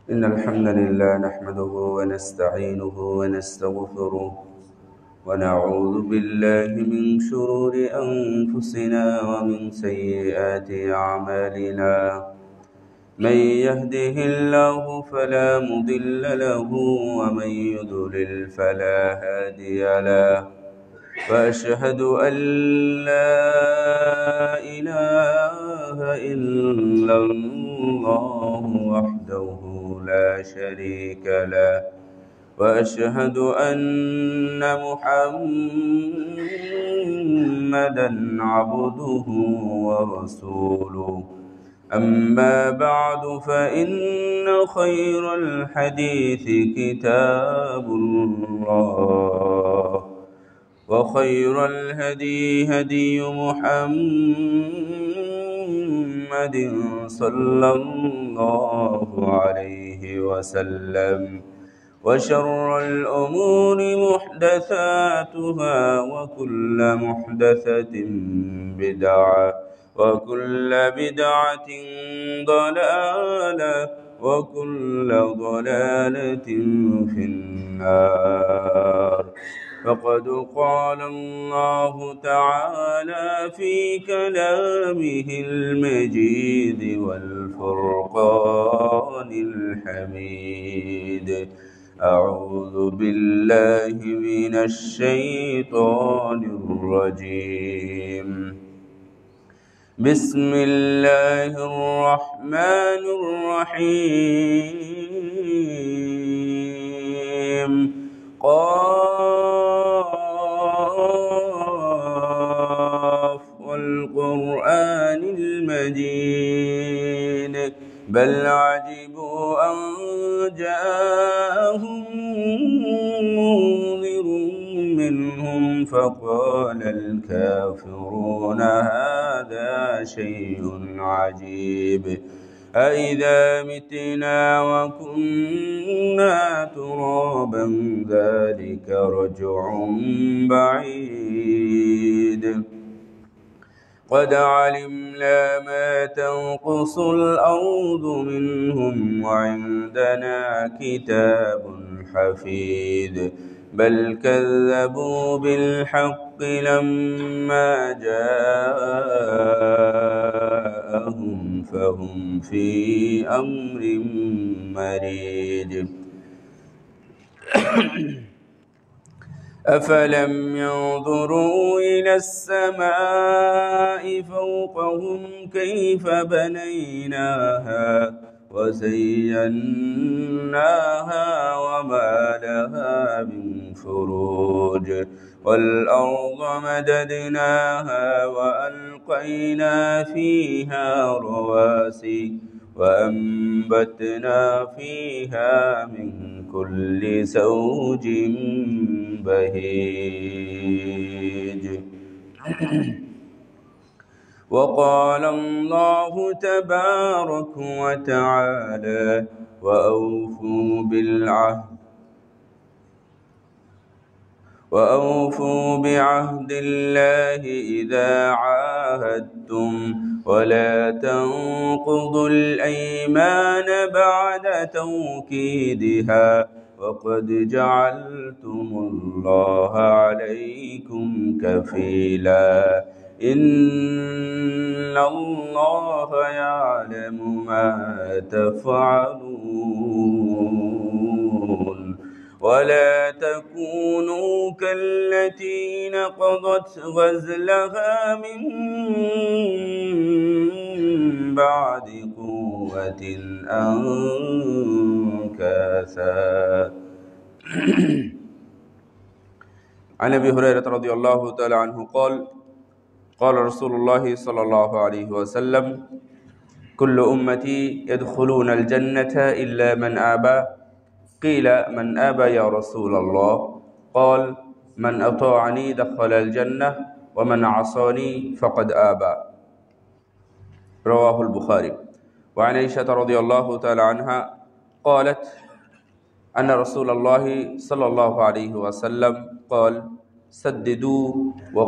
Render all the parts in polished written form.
إن الحمد لله نحمده ونستعينه ونستغفره ونعوذ بالله من شرور أنفسنا ومن سيئات أعمالنا من يهده الله فلا مضل له ومن يضلل فلا هادي له وأشهد أن لا إله إلا الله وحده لا شريك له وأشهد أن محمدا عبده ورسوله أما بعد فإن خير الحديث كتاب الله وخير الهدي هدي محمد صلى الله عليه وسلم وشر الأمور محدثاتها وكل محدثة بدعة وكل بدعة ضلالة وكل ضلالة في النار فقد قال الله تعالى في كلامه المجيد والفرقان الحميد أعوذ بالله من الشيطان الرجيم بسم الله الرحمن الرحيم قاف والقرآن المجيد بل عجبوا أن جاءهم منذر منهم فقال الكافرون هذا شيء عجيب أإذا متنا وكنا ترابا ذلك رجع بعيد قد علمنا ما تنقص الأرض منهم وعندنا كتاب حفيظ بل كذبوا بالحق لما جاءهم فهم في أمر مريج أفلم ينظروا إلى السماء فوقهم كيف بنيناها وزيناها وما لها من فروج والأرض مددناها وألقينا فيها رواسي وأنبتنا فيها من كل زوج بهيج وقال الله تبارك وتعالى وأوفوا بعهد الله إذا عاهدتم ولا تنقضوا الأيمان بعد توكيدها وقد جعلتم الله عليكم كفيلا إن الله يعلم ما تفعلون ولا تكونوا كالتي نقضت غزلها من بعد قوة أنكاثا عن أبي هريرة رضي الله تعالى عنه قال قال رسول الله صلى الله عليه وسلم كل أمتي يدخلون الجنة إلا من آبى قيل من آبى يا رسول الله قال من أطاعني دخل الجنة ومن عصاني فقد آبى رواه البخاري وعن عائشة رضي الله تعالى عنها قالت أن رسول الله صلى الله عليه وسلم قال سددوا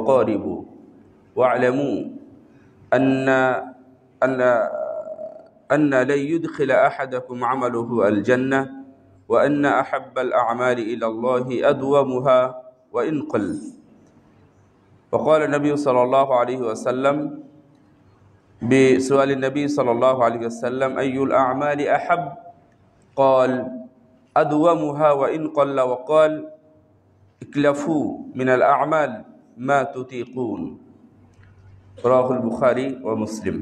وقاربوا واعلموا أن أن لن يدخل أحدكم عمله الجنة وأن أحب الأعمال إلى الله أدومها وإن قل. وقال النبي صلى الله عليه وسلم بسؤال النبي صلى الله عليه وسلم: أي الأعمال أحب؟ قال: أدومها وإن قل. وقال: اكلفوا من الأعمال ما تطيقون. رواه البخاري ومسلم।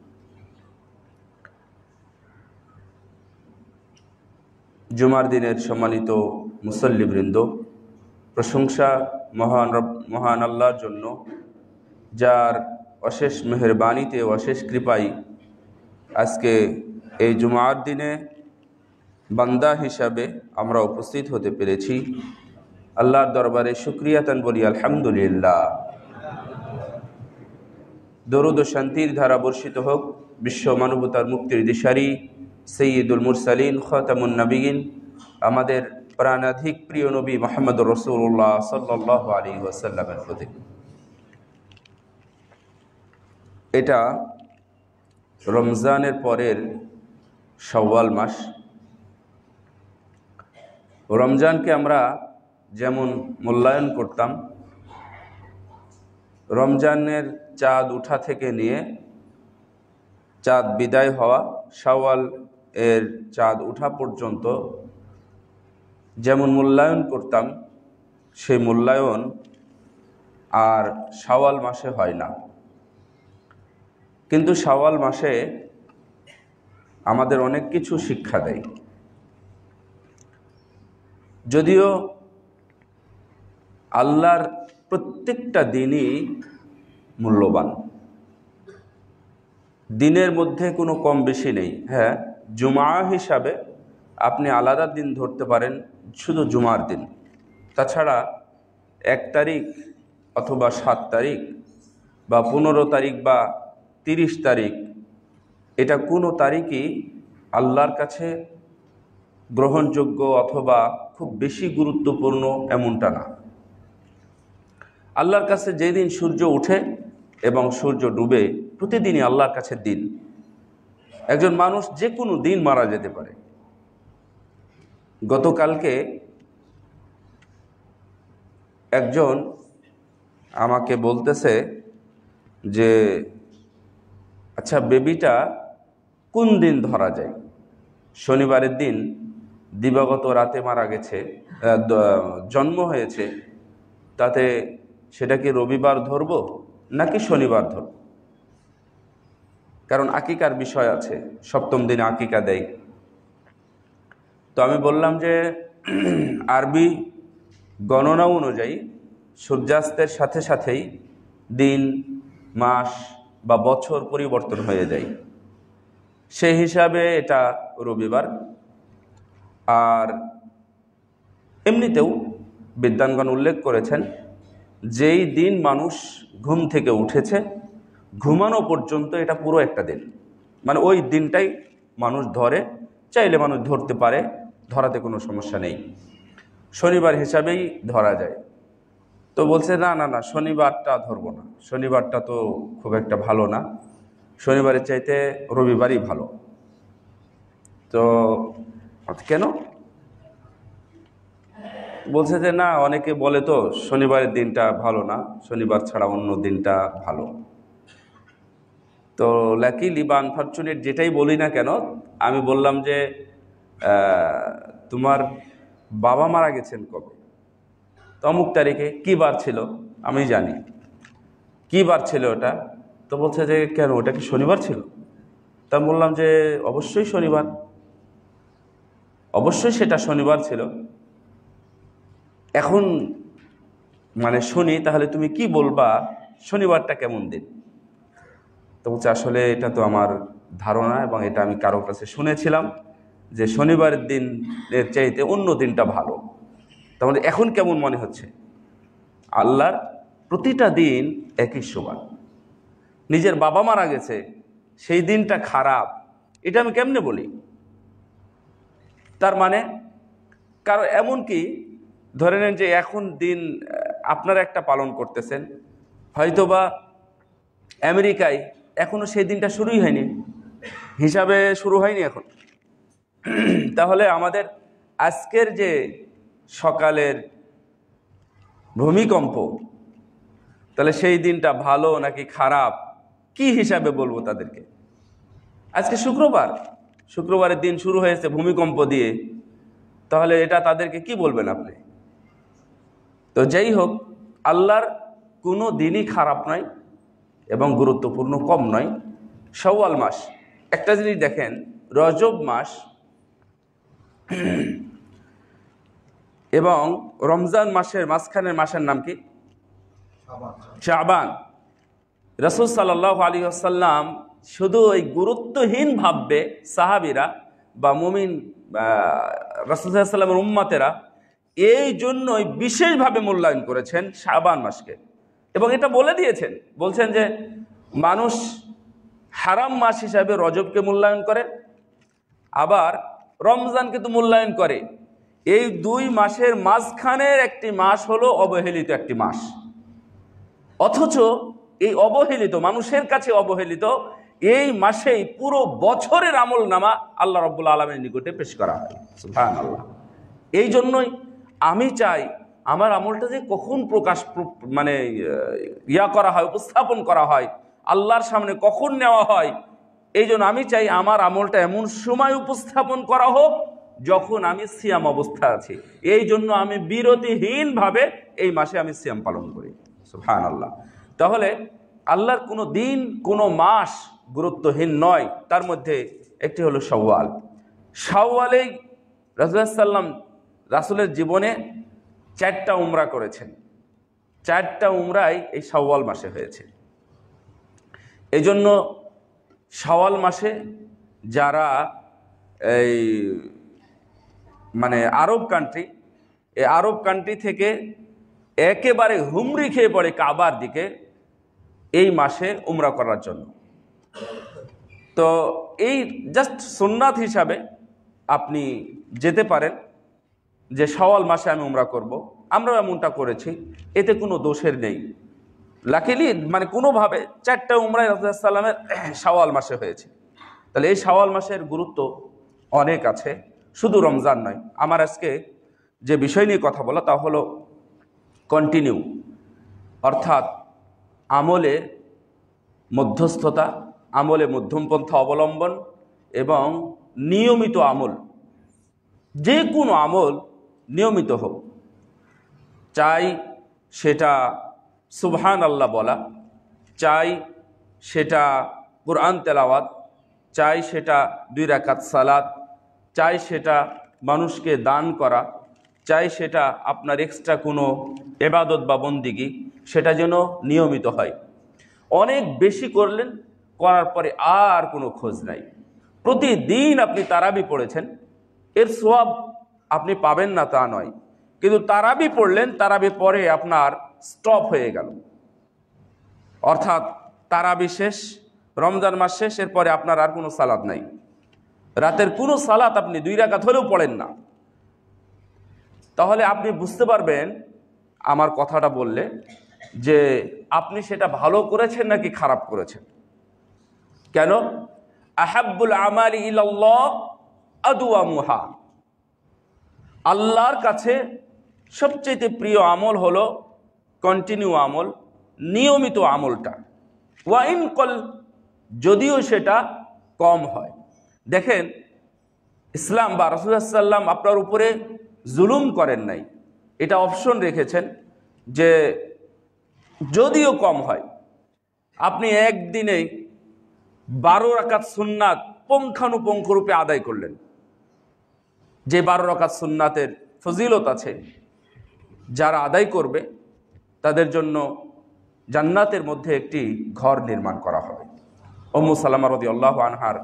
জুমার দিনের সম্মানিত মুসল্লিবৃন্দ, প্রশংসা মহান আল্লাহর জন্য, যার অশেষ মেহেরবানিতে অশেষ কৃপায় আজকে এই জুমার দিনে বান্দা হিসাবে আমরা উপস্থিত হতে পেরেছি। আল্লাহর দরবারে শুকরিয়াতান বলি আলহামদুলিল্লাহ। দরুদ ও শান্তির ধারা বর্ষিত হোক বিশ্ব মানবতার মুক্তির দিশারি সৈয়দুল মুরসালিন খাতামুন নবীন, আমাদের প্রাণাধিক প্রিয় নবী মুহাম্মদুর রাসূলুল্লাহ সাল্লাল্লাহু আলাইহি ওয়াসাল্লামের প্রতি। এটা রমজানের পরের শাওয়াল মাস। রমজানকে আমরা যেমন মূল্যায়ন করতাম, রমজানের চাঁদ উঠা থেকে নিয়ে চাঁদ বিদায় হওয়া, শাওয়াল এর চাঁদ উঠা পর্যন্ত যেমন মূল্যায়ন করতাম, সেই মূল্যায়ন আর শাওয়াল মাসে হয় না। কিন্তু শাওয়াল মাসে আমাদের অনেক কিছু শিক্ষা দেয়। যদিও আল্লাহর প্রত্যেকটা দিনই মূল্যবান, দিনের মধ্যে কোনো কম বেশি নেই। হ্যাঁ, জুমা হিসাবে আপনি আলাদা দিন ধরতে পারেন, শুধু জুমার দিন। তাছাড়া 1 তারিখ অথবা 7 তারিখ বা 15 তারিখ বা 30 তারিখ, এটা কোনো তারিখই আল্লাহর কাছে গ্রহণযোগ্য অথবা খুব বেশি গুরুত্বপূর্ণ এমনটা না। আল্লাহর কাছে যেদিন সূর্য ওঠে এবং সূর্য ডুবে, প্রতিদিনই আল্লাহর কাছে দিন। একজন মানুষ যে কোনো দিন মারা যেতে পারে। গতকালকে একজন আমাকে বলতেছে যে আচ্ছা, বেবিটা কোন দিন ধরা যায়? শনিবারের দিন দিবাগত রাতে মারা গেছে, জন্ম হয়েছে, তাতে সেটা কি রবিবার ধরব নাকি শনিবার ধরব? কারণ আকিকার বিষয় আছে, 7ম দিনে আকিকা দেয়। তো আমি বললাম যে আরবি গণনা অনুযায়ী সূর্যাস্তের সাথে সাথেই দিন, মাস বা বছর পরিবর্তন হয়ে যায়, সেই হিসাবে এটা রবিবার। আর এমনিতেও বিদ্বানগণ উল্লেখ করেছেন, যেই দিন মানুষ ঘুম থেকে উঠেছে ঘুমানো পর্যন্ত এটা পুরো একটা দিন, মানে ওই দিনটাই মানুষ ধরে, চাইলে মানুষ ধরতে পারে, ধরাতে কোনো সমস্যা নেই, শনিবার হিসাবেই ধরা যায়। তো বলছে না না না, শনিবারটা ধরবো না, শনিবারটা তো খুব একটা ভালো না, শনিবারের চাইতে রবিবারই ভালো। তো কেন? বলছে যে না, অনেকে বলে তো শনিবারের দিনটা ভালো না, শনিবার ছাড়া অন্য দিনটা ভালো। তো লাকিলি বা আনফরচুনেট যেটাই বলি না কেন, আমি বললাম যে তোমার বাবা মারা গেছেন কবে? তো অমুক তারিখে। কী বার ছিল? আমি জানি। কী বার ছিল ওটা? তো বলছে যে কেন, ওটা কি শনিবার ছিল? তা বললাম যে অবশ্যই শনিবার, অবশ্যই সেটা শনিবার ছিল। এখন মানে শুনি, তাহলে তুমি কি বলবা শনিবারটা কেমন দিন? তো বলছে আসলে এটা তো আমার ধারণা এবং এটা আমি কারো কাছে শুনেছিলাম যে শনিবারের দিনের চাইতে অন্য দিনটা ভালো। তাহলে এখন কেমন মনে হচ্ছে? আল্লাহর প্রতিটা দিন একই সমান। নিজের বাবা মারা গেছে, সেই দিনটা খারাপ, এটা আমি কেমনে বলি? তার মানে কারো এমনকি ধরে নেন যে এখন দিন আপনারা একটা পালন করতেছেন, হয়তোবা আমেরিকায় এখনো সেই দিনটা শুরুই হয়নি, হিসাবে শুরু হয়নি এখন। তাহলে আমাদের আজকের যে সকালের ভূমিকম্প, তাহলে সেই দিনটা ভালো নাকি খারাপ, কি হিসাবে বলবো তাদেরকে? আজকে শুক্রবারের দিন শুরু হয়েছে ভূমিকম্প দিয়ে, তাহলে এটা তাদেরকে কি বলবেন আপনি? তো যাই হোক, আল্লাহর কোনো দিনই খারাপ নয় এবং গুরুত্বপূর্ণ কম নয়। শাওয়াল মাস, একটা জিনিস দেখেন, রজব মাস এবং রমজান মাসের মাঝখানের মাসের নাম কি? শাবান। রাসূল সাল্লাল্লাহু আলাইহি ওয়াসাল্লাম শুধু ওই গুরুত্বহীন ভাববে সাহাবীরা বা মুমিন রাসূল সাল্লাল্লাহু আলাইহি ওয়াসাল্লামের উম্মতেরা, এই জন্যই বিশেষভাবে মূল্যায়ন করেছেন শাবান মাসকে এবং এটা বলে দিয়েছেন, বলছেন যে মানুষ হারাম মাস হিসাবে রজবকে মূল্যায়ন করে, আবার রমজানকে তো মূল্যায়ন করে। এই দুই মাসের মাঝখানের একটি মাস হলো অবহেলিত একটি মাস, অথচ এই অবহেলিত, মানুষের কাছে অবহেলিত এই মাসেই পুরো বছরের আমল নামা আল্লাহ রাব্বুল আলামিনের নিকটে পেশ করা হয়। সুবহানাল্লাহ। এই জন্যই আমি চাই আমার আমলটা যে কখন করা হয়, উপস্থাপন করা হয়, আল্লাহর সামনে কখন নেওয়া হয়, এই জন্য আমি চাই আমার আমলটা এমন সময় উপস্থাপন করা হোক যখন আমি সিয়াম অবস্থা আছি। এই জন্য আমি বিরতিহীনভাবে এই মাসে আমি সিয়াম পালন করি। সুবহানাল্লাহ। তাহলে আল্লাহর কোনো দিন কোনো মাস গুরুত্বহীন নয়, তার মধ্যে একটি হলো শাওয়াল। শাওয়ালেই রাসূলুল্লাহ সাল্লাম রাসূলের জীবনে 4টা উমরা করেছেন, 4টা উমরাই এই শাওয়াল মাসে হয়েছে। এই জন্য শাওয়াল মাসে যারা এই আরব কান্ট্রি, এই আরব কান্ট্রি থেকে একেবারে হুমড়ি খেয়ে পড়ে কাবার দিকে এই মাসে উমরা করার জন্য। তো এই জাস্ট সুন্নাত হিসাবে আপনি যেতে পারেন যে শাওয়াল মাসে আমি উমরা করব, আমরাও এমনটা করেছি, এতে কোনো দোষের নেই। লাকিলি কোনোভাবে 4টা উমরাই রাসূলুল্লাহ সাল্লামের শাওয়াল মাসে হয়েছে। তাহলে এই শাওয়াল মাসের গুরুত্ব অনেক আছে, শুধু রমজান নয়। আমার আজকে যে বিষয় নিয়ে কথা বলা তা হলো কন্টিনিউ, অর্থাৎ আমলে মধ্যস্থতা, আমলে মধ্যমপন্থা অবলম্বন এবং নিয়মিত আমল। যে কোনো আমল নিয়মিত হোক, চাই সেটা সুবহান আল্লাহ বলা, চাই সেটা কুরআন তেলাওয়াত, চাই সেটা 2 রাকাত সালাত, চাই সেটা মানুষকে দান করা, চাই সেটা আপনার এক্সট্রা কোনো ইবাদত বা বন্দিগি, সেটা যেন নিয়মিত হয়। অনেক বেশি করলেন, করার পরে আর কোনো খোঁজ নাই। প্রতিদিন আপনি তারাবি পড়েছেন, এর সওয়াব আপনি পাবেন না তা নয়, কিন্তু তারাবি পড়লেন, তারাবি পরে আপনার স্টপ হয়ে গেল, অর্থাৎ তারাবি শেষ, রমজান মাস শেষ, এরপরে আপনার আর কোনো সালাত নাই, রাতের কোনো সালাত আপনি 2 রাকাত হলেও পড়েন না। তাহলে আপনি বুঝতে পারবেন আমার কথাটা বললে যে আপনি সেটা ভালো করেছেন নাকি খারাপ করেছেন। কেন? আহাব্বুল আমালি ইলাল্লাহ আদওয়ামুহা, আল্লাহর কাছে সবচেয়ে প্রিয় আমল হলো কন্টিনিউ আমল, নিয়মিত আমলটা। ওয়াইন কল, যদিও সেটা কম হয়। দেখেন, ইসলাম বা রাসূলুল্লাহ সাল্লাম আপনার উপরে জুলুম করেন নাই, এটা অপশন রেখেছেন যে যদিও কম হয়, আপনি একদিনে 12 রাকাত সুন্নাত পুঙ্খানুপুঙ্খ রূপে আদায় করলেন। যে 12 রাকাত সুন্নাতের ফজিলত আছে, যারা আদায় করবে তাদের জন্য জান্নাতের মধ্যে একটি ঘর নির্মাণ করা হবে। উম্মু সালামা রাদিয়াল্লাহু আনহার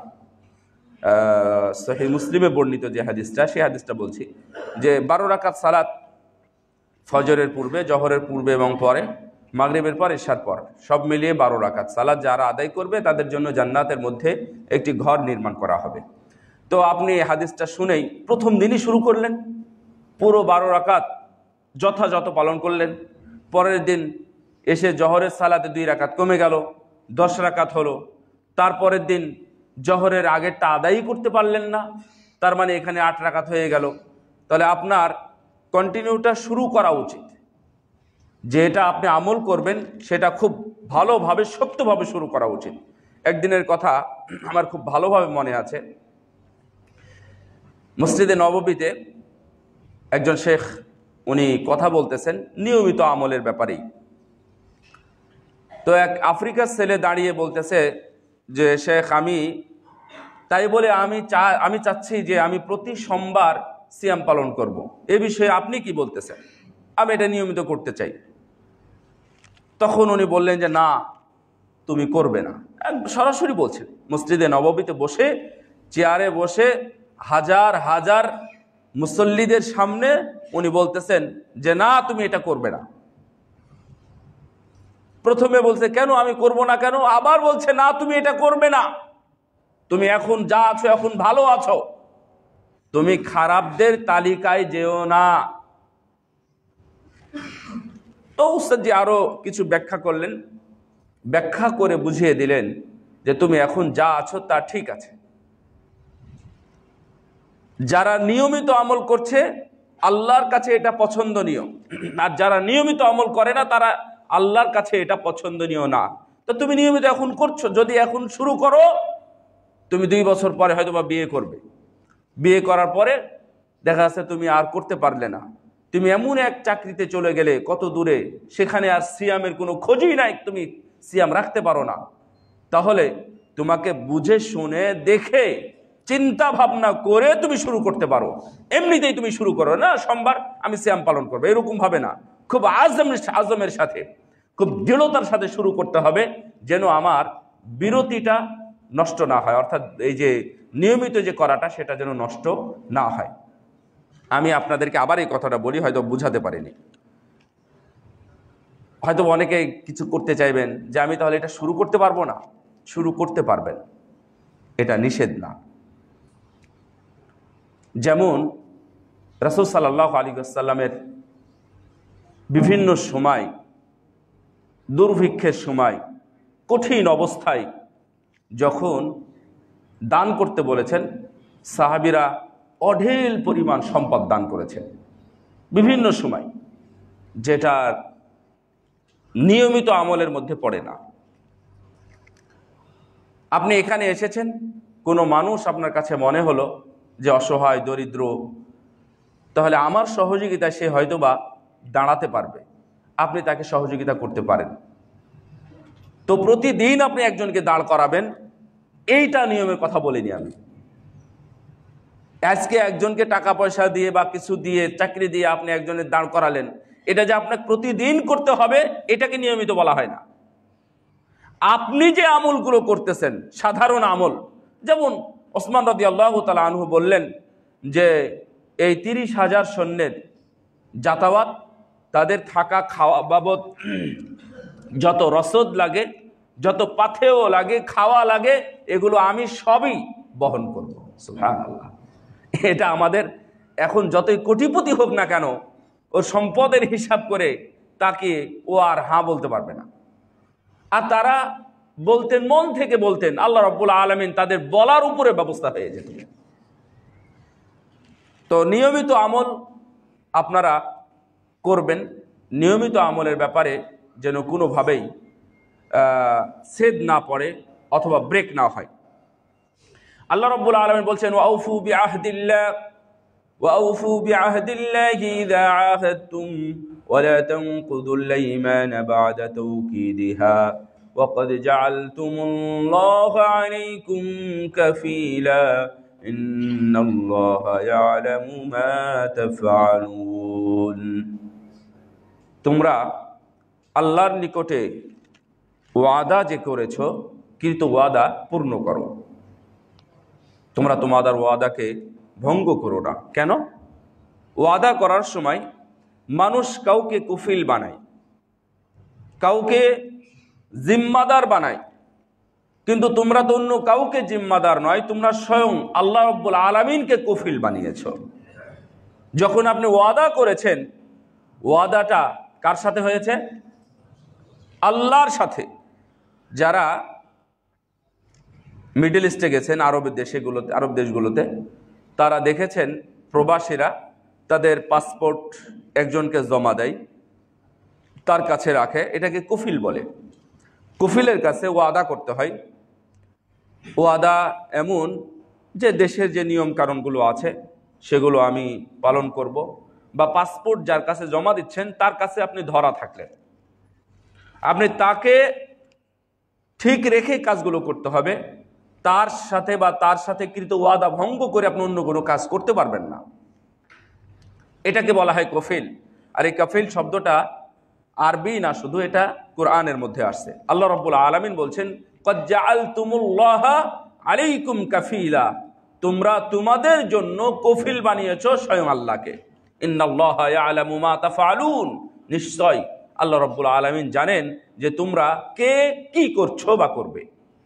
সহিহ মুসলিমে বর্ণিত যে হাদিসটা, সেই হাদিসটা বলছি যে 12 রাকাত সালাত ফজরের পূর্বে, জোহরের পূর্বে এবং পরে, মাগরিবের পর, ইশার পর, সব মিলিয়ে 12 রাকাত সালাত যারা আদায় করবে তাদের জন্য জান্নাতের মধ্যে একটি ঘর নির্মাণ করা হবে। তো আপনি এই হাদিসটা শুনেই প্রথম দিনই শুরু করলেন, পুরো 12 রাকাত যথাযথ পালন করলেন। পরের দিন এসে জোহরের সালাতে 2 রাকাত কমে গেল, 10 রাকাত হলো। তারপরের দিন জোহরের আগেরটা আদায়ই করতে পারলেন না, তার মানে এখানে 8 রাকাত হয়ে গেল। তাহলে আপনার কন্টিনিউটা শুরু করা উচিত, যেটা আপনি আমল করবেন সেটা খুব ভালোভাবে শক্তভাবে শুরু করা উচিত। একদিনের কথা আমার খুব ভালোভাবে মনে আছে, মসজিদে নববীতে একজন শেখ উনি কথা বলতেছেন নিয়মিত আমলের ব্যাপারেই। তো এক আফ্রিকার ছেলে দাঁড়িয়ে বলতেছে যে শেখ, আমি তাই বলে আমি চাচ্ছি যে আমি প্রতি সোমবার সিয়াম পালন করব। এ বিষয়ে আপনি কি বলতেছেন? আমি এটা নিয়মিত করতে চাই। তখন উনি বললেন যে না, তুমি করবে না। সরাসরি বলছেন, মসজিদে নববীতে বসে চেয়ারে বসে হাজার হাজার মুসল্লিদের সামনে উনি বলতেছেন যে না, তুমি এটা করবে না। প্রথমে বলছে কেন আমি করব না কেন, আবার বলছে না তুমি এটা করবে না, তুমি এখন যা আছো এখন ভালো আছো, তুমি খারাপদের তালিকায় যেও না। তো উস্তাদজি আরো কিছু ব্যাখ্যা করলেন, ব্যাখ্যা করে বুঝিয়ে দিলেন যে তুমি এখন যা আছো তা ঠিক আছে। যারা নিয়মিত আমল করছে আল্লাহর কাছে এটা পছন্দনীয়, আর যারা নিয়মিত আমল করে না তারা আল্লাহর কাছে এটা পছন্দনীয় না। তো তুমি নিয়মিত এখন করছো, যদি এখন শুরু করো তুমি 2 বছর পরে হয়তো বা বিয়ে করবে, বিয়ে করার পরে দেখা যাচ্ছে তুমি আর করতে পারলে না, তুমি এমন এক চাকরিতে চলে গেলে কত দূরে, সেখানে আর সিয়ামের কোনো খোঁজই নাই, তুমি সিয়াম রাখতে পারো না। তাহলে তোমাকে বুঝে শুনে দেখে চিন্তা ভাবনা করে তুমি শুরু করতে পারো। এমনিতেই তুমি শুরু করো না সোমবার আমি সিয়াম পালন করবো, এরকম ভাবে না, খুব আজমের সাথে, খুব দৃঢ়তার সাথে শুরু করতে হবে, যেন আমার বিরতিটা নষ্ট না হয়, অর্থাৎ এই যে নিয়মিত যে করাটা সেটা যেন নষ্ট না হয়। আমি আপনাদেরকে আবার এই কথাটা বলি, হয়তো বুঝাতে পারিনি। হয়তো অনেকে কিছু করতে চাইবেন যে আমি তাহলে এটা শুরু করতে পারবো না। শুরু করতে পারবেন, এটা নিষেধ না। যেমন রাসূল সাল্লাল্লাহু আলাইহি ওয়াসাল্লামের বিভিন্ন সময়, দুর্ভিক্ষের সময়, কঠিন অবস্থায় যখন দান করতে বলেছেন, সাহাবীরা অঢেল পরিমাণ সম্পদ দান করেছেন বিভিন্ন সময়, যেটা নিয়মিত আমলের মধ্যে পড়ে না। আপনি এখানে এসেছেন, কোনো মানুষ আপনার কাছে মনে হলো যে অসহায় দরিদ্র, তাহলে আমার সহযোগিতায় সে হয়তোবা দাঁড়াতে পারবে, আপনি তাকে সহযোগিতা করতে পারেন। তো প্রতিদিন আপনি একজনকে দাঁড় করাবেন, এইটা নিয়মের কথা বলিনি আমি। আজকে একজনকে টাকা পয়সা দিয়ে বা কিছু দিয়ে, চাকরি দিয়ে আপনি একজনের দাঁড় করালেন, এটা যে আপনাকে প্রতিদিন করতে হবে এটাকে নিয়মিত বলা হয় না। আপনি যে আমলগুলো করতেছেন সাধারণ আমল, যেমন ওসমান রাদিয়াল্লাহু তাআলা আনহু বললেন যে এই 30,000 সৈন্যের যাতায়াত, তাদের থাকা খাওয়া বাবদ যত রসদ লাগে, যত পাথেয় লাগে, খাওয়া লাগে, এগুলো আমি সবই বহন করব। সুবহানাল্লাহ। এটা আমাদের এখন যতই কোটিপতি হোক না কেন, ওর সম্পদের হিসাব করে তাকে ও আর হ্যাঁ বলতে পারবে না। আর তারা বলতেন, মন থেকে বলতেন, আল্লাহ রাব্বুল আলামিন তাদের বলার উপরে ব্যবস্থা হয়ে যেত। তো নিয়মিত আমল আপনারা করবেন, নিয়মিত আমলের ব্যাপারে যেন কোনোভাবেই ছেদ না পড়ে অথবা ব্রেক না হয়। আল্লাহ রাব্বুল আলামিন বলছেন ওয়াউফু বিআহদিল্লাহি ইযা আহাদতুম ওয়া লা তানকুদুল আইমানা বা'দা তাওকীদিহা ওয়া ক্বাদ জাআলতুমুল্লাহা আলাইকুম কাফীলা ইন্নাল্লাহা ইয়ালামু মা তাফআলুন। তোমরা আল্লাহর নিকটে ওয়াদা যে করেছ, কিন্তু ওয়াদা পূর্ণ করো। তোমরা তোমাদের ওয়াদাকে ভঙ্গ করো না। কেন? ওয়াদা করার সময় মানুষ কাউকে কুফিল বানায়, কাউকে জিম্মাদার বানায়, কিন্তু তোমরা তো অন্য কাউকে জিম্মাদার নয়, তোমরা স্বয়ং আল্লাহ রাব্বুল আলামিনকে কফিল বানিয়েছ। যখন আপনি ওয়াদা করেছেন, ওয়াদাটা কার সাথে হয়েছে? আল্লাহর সাথে। যারা মিডল ইস্টে গেছেন, আরব দেশগুলোতে, তারা দেখেছেন প্রবাসীরা তাদের পাসপোর্ট একজনকে জমা দেয়, তার কাছে রাখে, এটাকে কফিল বলে। কফিলের কাছে ওয়াদা করতে হয়। ওয়াদা এমন যে দেশের যে নিয়ম কানুনগুলো আছে সেগুলো আমি পালন করব, বা পাসপোর্ট যার কাছে জমা দিচ্ছেন তার কাছে আপনি ধরা থাকলেন, আপনি তাকে ঠিক রেখে কাজগুলো করতে হবে। তার সাথে কৃত ওয়াদা ভঙ্গ করে আপনি অন্য কোনো কাজ করতে পারবেন না। এটাকে বলা হয় কফিল। আর এই কফিল শব্দটা আরবি না শুধু, এটা কোরআনের মধ্যে আসছে। আল্লাহ রাব্বুল আলামিন বলছেন, ক্বাদ জাআলতুমুল্লাহা আলাইকুম কাফিলা, তোমরা তোমাদের জন্য কফিল বানিয়েছো স্বয়ং আল্লাহকে। ইন্নাল্লাহা ইয়ালামু মা তাফআলুন, নিশ্চয় আল্লাহ রাব্বুল আলামিন জানেন যে তোমরা কে কি করছো বা করবে।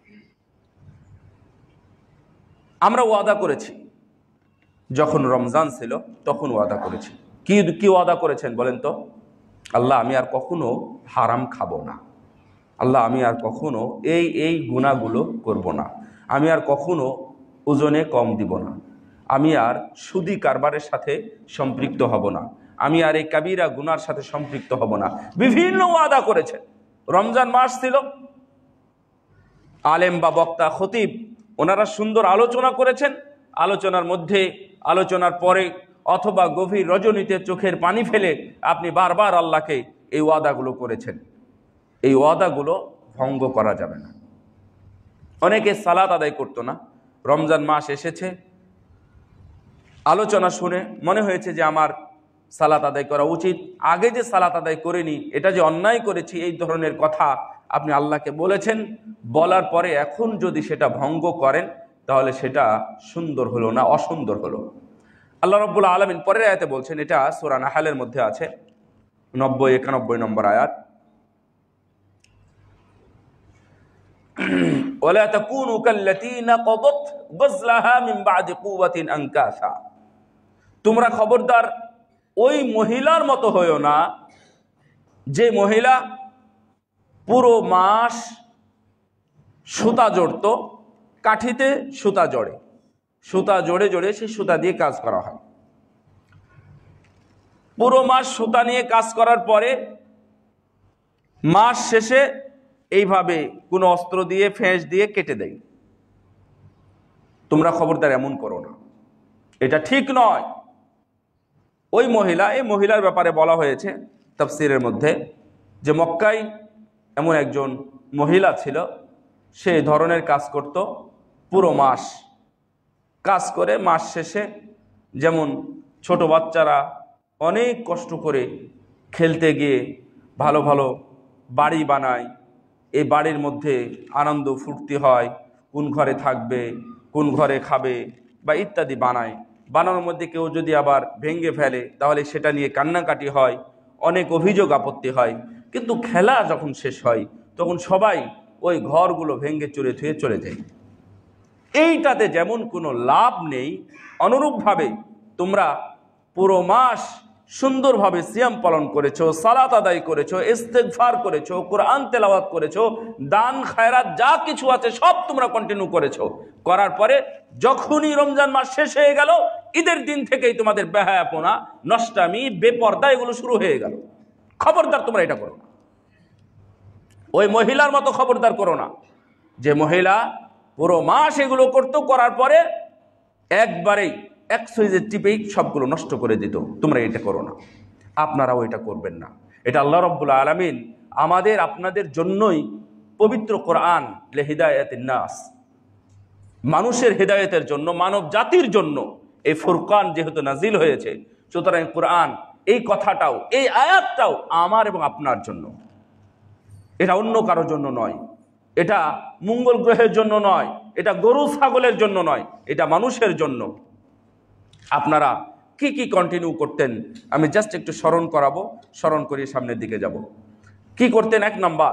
আমরা ওয়াদা করেছি, যখন রমজান ছিল তখন ওয়াদা করেছি। কি ওয়াদা করেছেন বলেন তো? আল্লাহ, আমি আর কখনো হারাম খাবো না। আল্লাহ, আমি আর কখনো এই গুনাহগুলো করব না। আমি আর কখনো ওজনে কম দিব না। আমি আর সুদি কারবারের সাথে সম্পৃক্ত হব না। আমি আর এই কাবিরা গুনার সাথে সম্পৃক্ত হব না। বিভিন্ন ওয়াদা করেছেন। রমজান মাস ছিল, আলেম বা বক্তা, খতিব, ওনারা সুন্দর আলোচনা করেছেন। আলোচনার পরে অথবা গভীর রজনীতে চোখের পানি ফেলে আপনি বারবার আল্লাহকে এই ওয়াদাগুলো করেছেন। এই ওয়াদাগুলো ভঙ্গ করা যাবে না। অনেকে সালাত আদায় করতো না। রমজান মাস এসেছে, আলোচনা শুনে মনে হয়েছে যে আমার সালাত আদায় করা উচিত, আগে যে সালাত আদায় করিনি, এটা যে অন্যায় করেছি, এই ধরনের কথা আপনি আল্লাহকে বলেছেন। বলার পরে এখন যদি সেটা ভঙ্গ করেন তাহলে সেটা সুন্দর হলো না, অসুন্দর হলো। আল্লাহ রাব্বুল আলামিন পরের আয়াতে বলছেন, এটা সূরা নাহলের মধ্যে আছে, 90-91 নম্বর আয়াত, ওয়ালা তাকুনু কাল্লাতী নাকাদাত গজলাহা মিন বা'দি কুওয়াতিন আনকাসা, তোমরা খবরদার ওই মহিলার মতো হইও না যে মহিলা পুরো মাস সুতা জড়তো, কাঠিতে সুতা জড়ে সেই সুতা দিয়ে কাজ করা হয়। পুরো মাস সুতা নিয়ে কাজ করার পরে মাস শেষে এইভাবে কোনো অস্ত্র দিয়ে, ফেঁস দিয়ে কেটে দেয়। তোমরা খবরদার এমন করো না, এটা ঠিক নয়। এই মহিলার ব্যাপারে বলা হয়েছে তাফসীরের মধ্যে যে মক্কায় এমন একজন মহিলা ছিল, সে ধরনের কাজ করত, পুরো মাস কাজ করে মাস শেষে, যেমন ছোট বাচ্চারা অনেক কষ্ট করে খেলতে গিয়ে ভালো ভালো বাড়ি বানায়, এই বাড়ির মধ্যে আনন্দ ফুর্তি হয়, কোন ঘরে থাকবে, কোন ঘরে খাবে বা ইত্যাদি বানায়। বানানোর মধ্যে কেউ যদি আবার ভেঙে ফেলে তাহলে সেটা নিয়ে কান্নাকাটি হয়, অনেক অভিযোগ আপত্তি হয়। কিন্তু খেলা যখন শেষ হয় তখন সবাই ওই ঘরগুলো ভেঙে চুরে থুয়ে চলে যায়। এইটাতে যেমন কোনো লাভ নেই, অনুরূপভাবে তোমরা পুরো মাস সুন্দরভাবে সিয়াম পালন করেছো, সালাত আদায় করেছো, ইস্তেগফার করেছো, কোরআন তেলাওয়াত করেছো, দান খায়রাত যা কিছু আছে সব তোমরা কন্টিনিউ করেছো। করার পরে যখনই রমজান মাস শেষ হয়ে গেল, ঈদের দিন থেকেই তোমাদের বেহায়াপনা, নষ্টামি, বেপর্দা এগুলো শুরু হয়ে গেল। খবরদার তোমরা এটা করো না। ওই মহিলার মতো খবরদার করো না যে মহিলা পুরো মাস এগুলো করতো, করার পরে একবারেই এক সুইচে টিপেই সবগুলো নষ্ট করে দিত। তোমরা এটা করো না, আপনারাও এটা করবেন না। এটা আল্লাহ রাব্বুল আলামিন আমাদের আপনাদের জন্যই পবিত্র কোরআন লিহিদায়াতিন নাস, মানুষের হেদায়েতের জন্য, মানব জাতির জন্য এই ফুরকান যেহেতু নাজিল হয়েছে, সুতরাং কোরআন এই কথাটাও, এই আয়াতটাও আমার এবং আপনার জন্য, এটা অন্য কারোর জন্য নয়, এটা মঙ্গল গ্রহের জন্য নয়, এটা গরু ছাগলের জন্য নয়, এটা মানুষের জন্য। আপনারা কি কি কন্টিনিউ করতেন আমি জাস্ট একটু স্মরণ করিয়ে সামনের দিকে যাব। কি করতেন? 1 নাম্বার,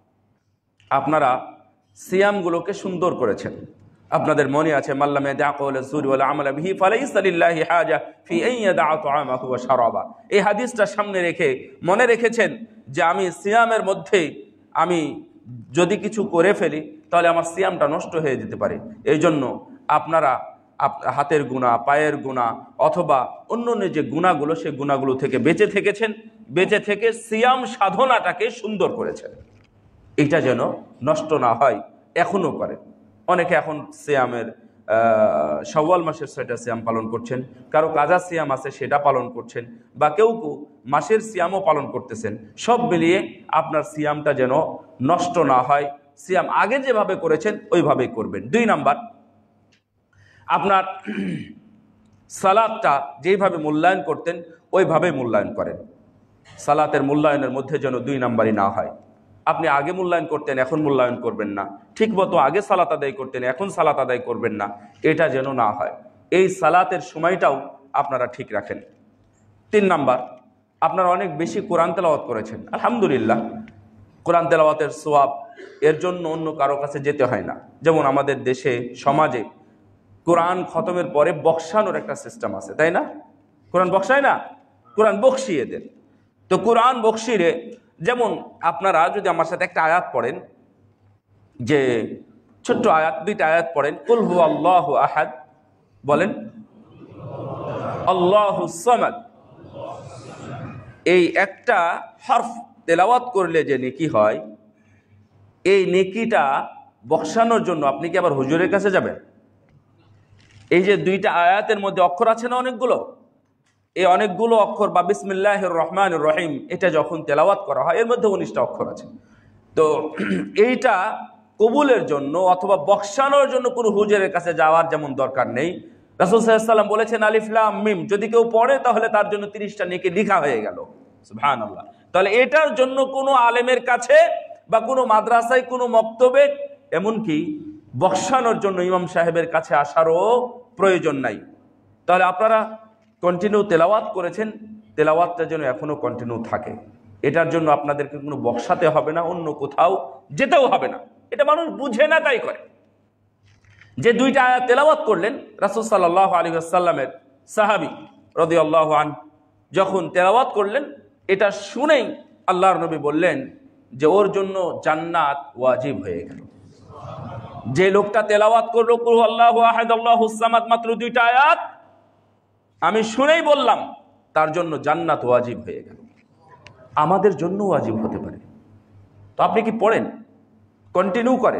আপনারা সিয়ামগুলোকে সুন্দর করেছেন। আপনাদের মনে আছে, মাল্লামে দাআকুল যুরি ওয়াল আমাল বিহি ফালাইসা লিল্লাহি হাজা ফি আন ইয়াদা তাআমাহু ওয়া শারাবা। এই হাদিসটা সামনে রেখে মনে রেখেছেন যে আমি সিয়ামের মধ্যে আমি যদি কিছু করে ফেলি তাহলে আমার সিয়ামটা নষ্ট হয়ে যেতে পারে। এই জন্য আপনারা হাতের গুনাহ, পায়ের গুনাহ অথবা অন্য যে গুনাহগুলো, সেই গুনাহগুলো থেকে বেঁচে থেকেছেন, বেঁচে থেকে সিয়াম সাধনাটাকে সুন্দর করেছেন। এটা যেন নষ্ট না হয়, এখনও করেন। অনেকে এখন সিয়ামের শাওয়াল মাসের 6টা সিয়াম পালন করছেন, কারো কাজা সিয়াম আছে সেটা পালন করছেন, বা কেউ মাসের সিয়ামও পালন করতেছেন। সব মিলিয়ে আপনার সিয়ামটা যেন নষ্ট না হয়, সিয়াম আগে যেভাবে করেছেন ওইভাবেই করবেন। 2 নাম্বার, আপনার সালাতটা যেইভাবে মূল্যায়ন করতেন ওইভাবে মূল্যায়ন করেন। সালাতের মূল্যায়নের মধ্যে যেন 2 নাম্বারই না হয়। আপনি আগে মূল্যায়ন করতেন, এখন মূল্যায়ন করবেন না। ঠিক মতো আগে সালাত আদায় করতেন, এখন সালাত আদায় করবেন না, এটা যেন না হয়। এই সালাতের সময়টাও আপনারা ঠিক রাখেন। 3 নাম্বার, আপনারা অনেক বেশি কোরআন তেলাওয়াত করেছেন, আলহামদুলিল্লাহ। কোরআন তেলাওয়াতের সওয়াব এর জন্য অন্য কারো কাছে যেতে হয় না। যেমন আমাদের দেশে, সমাজে কোরআন খতমের পরে বক্সানোর একটা সিস্টেম আছে, তাই না? কোরআন বক্সায় না, কোরআন বক্সিয়ে দেন। তো কোরআন বক্সিয়ে, যেমন আপনারা যদি আমার সাথে একটা আয়াত পড়েন, যে ছোট্ট আয়াত, 2টা আয়াত পড়েন, কুল হু আল্লাহু আহাদ, বলেন আল্লাহুস সামাদ। এই একটা হরফ তেলাওয়াত করলে যে নেকি হয়, এই নেকিটা বক্সানোর জন্য আপনি কি আবার হুজুরের কাছে যাবেন? এই যে 2টা আয়াতের মধ্যে অক্ষর আছে না অনেকগুলো, এই অনেকগুলো অক্ষর বা বিসমিল্লাহির রহমানির রহিম, এটা যখন তেলাওয়াত করা হয় এর মধ্যে 19টা অক্ষর আছে। তো এইটা কবুলের জন্য অথবা বক্সানোর জন্য কোনো হুজুরের কাছে যাওয়ার যেমন দরকার নেই। রাসূল সাল্লাল্লাহু আলাইহি ওয়াসাল্লাম বলেছেন আলিফ লাম মিম, যদি কেউ পড়ে তাহলে তার জন্য 30টা নেকি লেখা হয়ে গেল। সুবহানাল্লাহ। তাহলে এটার জন্য কোনো আলেমের কাছে বা কোনো মাদ্রাসায়, কোনো মক্তবে, এমনকি বক্সানোর জন্য ইমাম সাহেবের কাছে আসারও প্রয়োজন নাই। তাহলে আপনারা কন্টিনিউ তেলাওয়াত করেছেন, তেলাওয়াতটা যেন এখনো কন্টিনিউ থাকে। এটার জন্য আপনাদেরকে কোনো বক্সাতে হবে না, অন্য কোথাও যেতেও হবে না। এটা মানুষ বুঝে না, তাই করে। যে 2টা আয়াত তেলাওয়াত করলেন, রাসূল সাল্লাল্লাহু আলাইহি ওয়াসাল্লামের সাহাবী রাদিয়াল্লাহু আনহু যখন তেলাওয়াত করলেন, এটা শুনেই আল্লাহর নবী বললেন যে ওর জন্য জান্নাত ওয়াজিব হয়ে গেল। যে লোকটা তেলাওয়াত করলো কুল হু আল্লাহু আহাদ আল্লাহুস সামাদ, মাত্র 2টা আয়াত, আমি শুনেই বললাম তার জন্য জান্নাত ওয়াজিব হয়ে গেল। আমাদের জন্য ওয়াজিব হতে পারে। তো আপনি কি পড়েন, কন্টিনিউ করেন?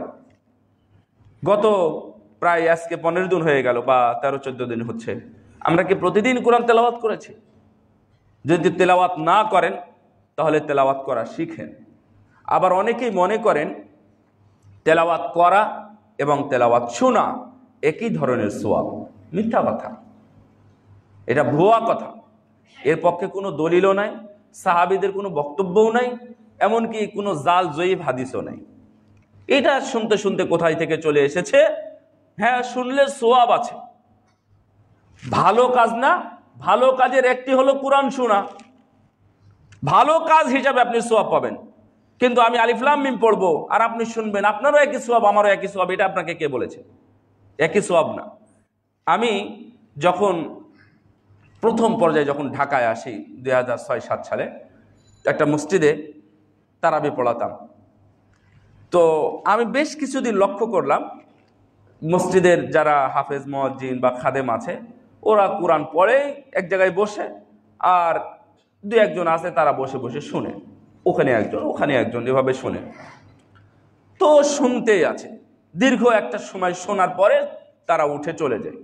গত প্রায় আজকে 15 দিন হয়ে গেল, বা 13-14 দিন হচ্ছে, আমরা কি প্রতিদিন কোরআন তেলাওয়াত করেছি? যদি তেলাওয়াত না করেন তাহলে তেলাওয়াত করা শিখেন। আবার অনেকেই মনে করেন তেলাওয়াত করা এবং তেলাওয়াত শোনা একই ধরনের সওয়াব। মিথ্যা কথা, এটা ভুয়া কথা। এর পক্ষে কোনো দলিলও নাই, সাহাবীদের কোনো বক্তব্যও নাই, এমনকি কোনো জাল জয়ীফ হাদিসও নাই। এটা শুনতে শুনতে কোথায় থেকে চলে এসেছে। হ্যাঁ, শুনলে সওয়াব আছে, ভালো কাজ না, ভালো কাজের একটি হলো কোরআন শোনা। ভালো কাজ হিসাবে আপনি সওয়াব পাবেন। কিন্তু আমি আলিফ লাম মিম পড়বো আর আপনি শুনবেন, আপনারও একই সওয়াব, আমারও একই সওয়াব, এটা আপনাকে কে বলেছে? একই সওয়াব না। আমি যখন প্রথম পর্যায়ে যখন ঢাকায় আসি 2006-07 সালে, একটা মসজিদে তারাবি পড়াতাম। তো আমি বেশ কিছুদিন লক্ষ্য করলাম, মসজিদের যারা হাফেজ, মুয়াজ্জিন বা খাদেম আছে, ওরা কোরআন পড়ে এক জায়গায় বসে, আর 2-1জন আছে তারা বসে বসে শুনে, ওখানে একজন ওখানে একজন, এভাবে শুনে। তো শুনতেই আছে, দীর্ঘ একটা সময় শোনার পরে তারা উঠে চলে যায়।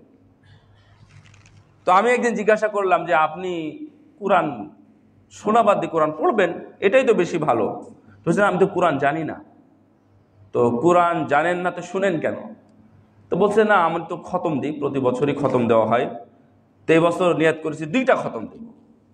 তো আমি একদিন জিজ্ঞাসা করলাম যে আপনি কোরআন শোনা বাদ দিয়ে কোরআন পড়বেন, এটাই তো বেশি ভালো। বুঝলেন, আমি তো কোরআন জানি না। তো কোরআন জানেন না তো শুনেন কেন? তো বলছে না, আমি তো খতম দিই, প্রতি বছরই খতম দেওয়া হয়। তো এই বছর নিয়ত করেছি 2টা খতম দেব।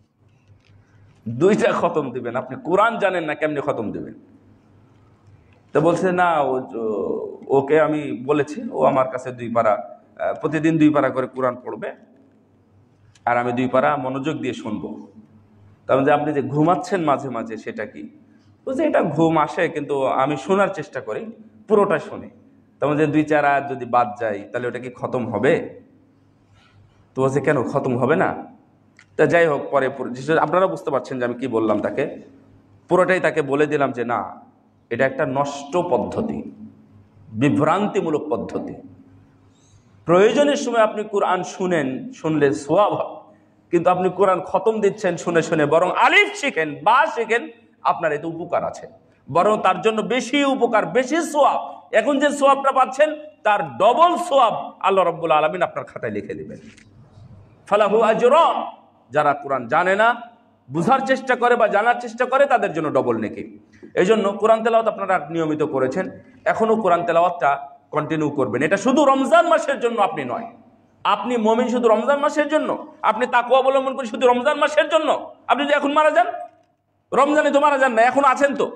2টা খতম দিবেন? আপনি কোরআন জানেন না, কেমনি খতম দিবেন? তো বলছে না, ওকে আমি বলেছি, ও আমার কাছে 2 পারা, প্রতিদিন 2 পারা করে কোরআন পড়বে, আর আমি 2 পারা মনোযোগ দিয়ে শুনবো। তার মধ্যে আপনি যে ঘুমাচ্ছেন মাঝে মাঝে, সেটা কি? বলছে এটা ঘুম আসে, কিন্তু আমি শোনার চেষ্টা করি, পুরোটা শুনি। তার মধ্যে 2-4 আয়াত যদি বাদ যায় তাহলে ওটা কি খতম হবে? তো বলছে কেন খতম হবে না? তা যাই হোক, পরে আপনারা বুঝতে পারছেন যে আমি কি বললাম তাকে। পুরোটাই তাকে বলে দিলাম যে না, এটা একটা নষ্ট পদ্ধতি, বিভ্রান্তিমূলক পদ্ধতি। প্রয়োজনের সময় আপনি কোরআন শুনলে সওয়াব হয়, কিন্তু আপনি কোরআন খতম দিচ্ছেন শুনে শুনে, বরং আলিফ শিখেন, বা শিখেন, আপনার এতে উপকার আছে, বরং তার জন্য বেশি উপকার, বেশি সওয়াব। এখন যে সওয়াবটা পাচ্ছেন তার ডবল সওয়াব আল্লাহ রাব্বুল আলামিন আপনার খাতায় লিখে দিবেন। ফালাহু আজরান, যারা কোরআন জানে না, বুঝার চেষ্টা করে বা জানার চেষ্টা করে, তাদের জন্য ডবল নেকি। এই জন্য কোরআন তেলাওয়াত আপনারা নিয়মিত করেছেন, এখনো কোরআন তেলাওয়াতটা কন্টিনিউ করবেন। এটা শুধু রমজান মাসের জন্য আপনি নয়, আপনি মুমিন শুধু রমজান মাসের জন্য, আপনি তাকওয়া অবলম্বন করেন শুধু রমজান মাসের জন্য। আপনি যদি এখন মারা যান, রমজানে তো মারা যান না, এখন আছেন তো,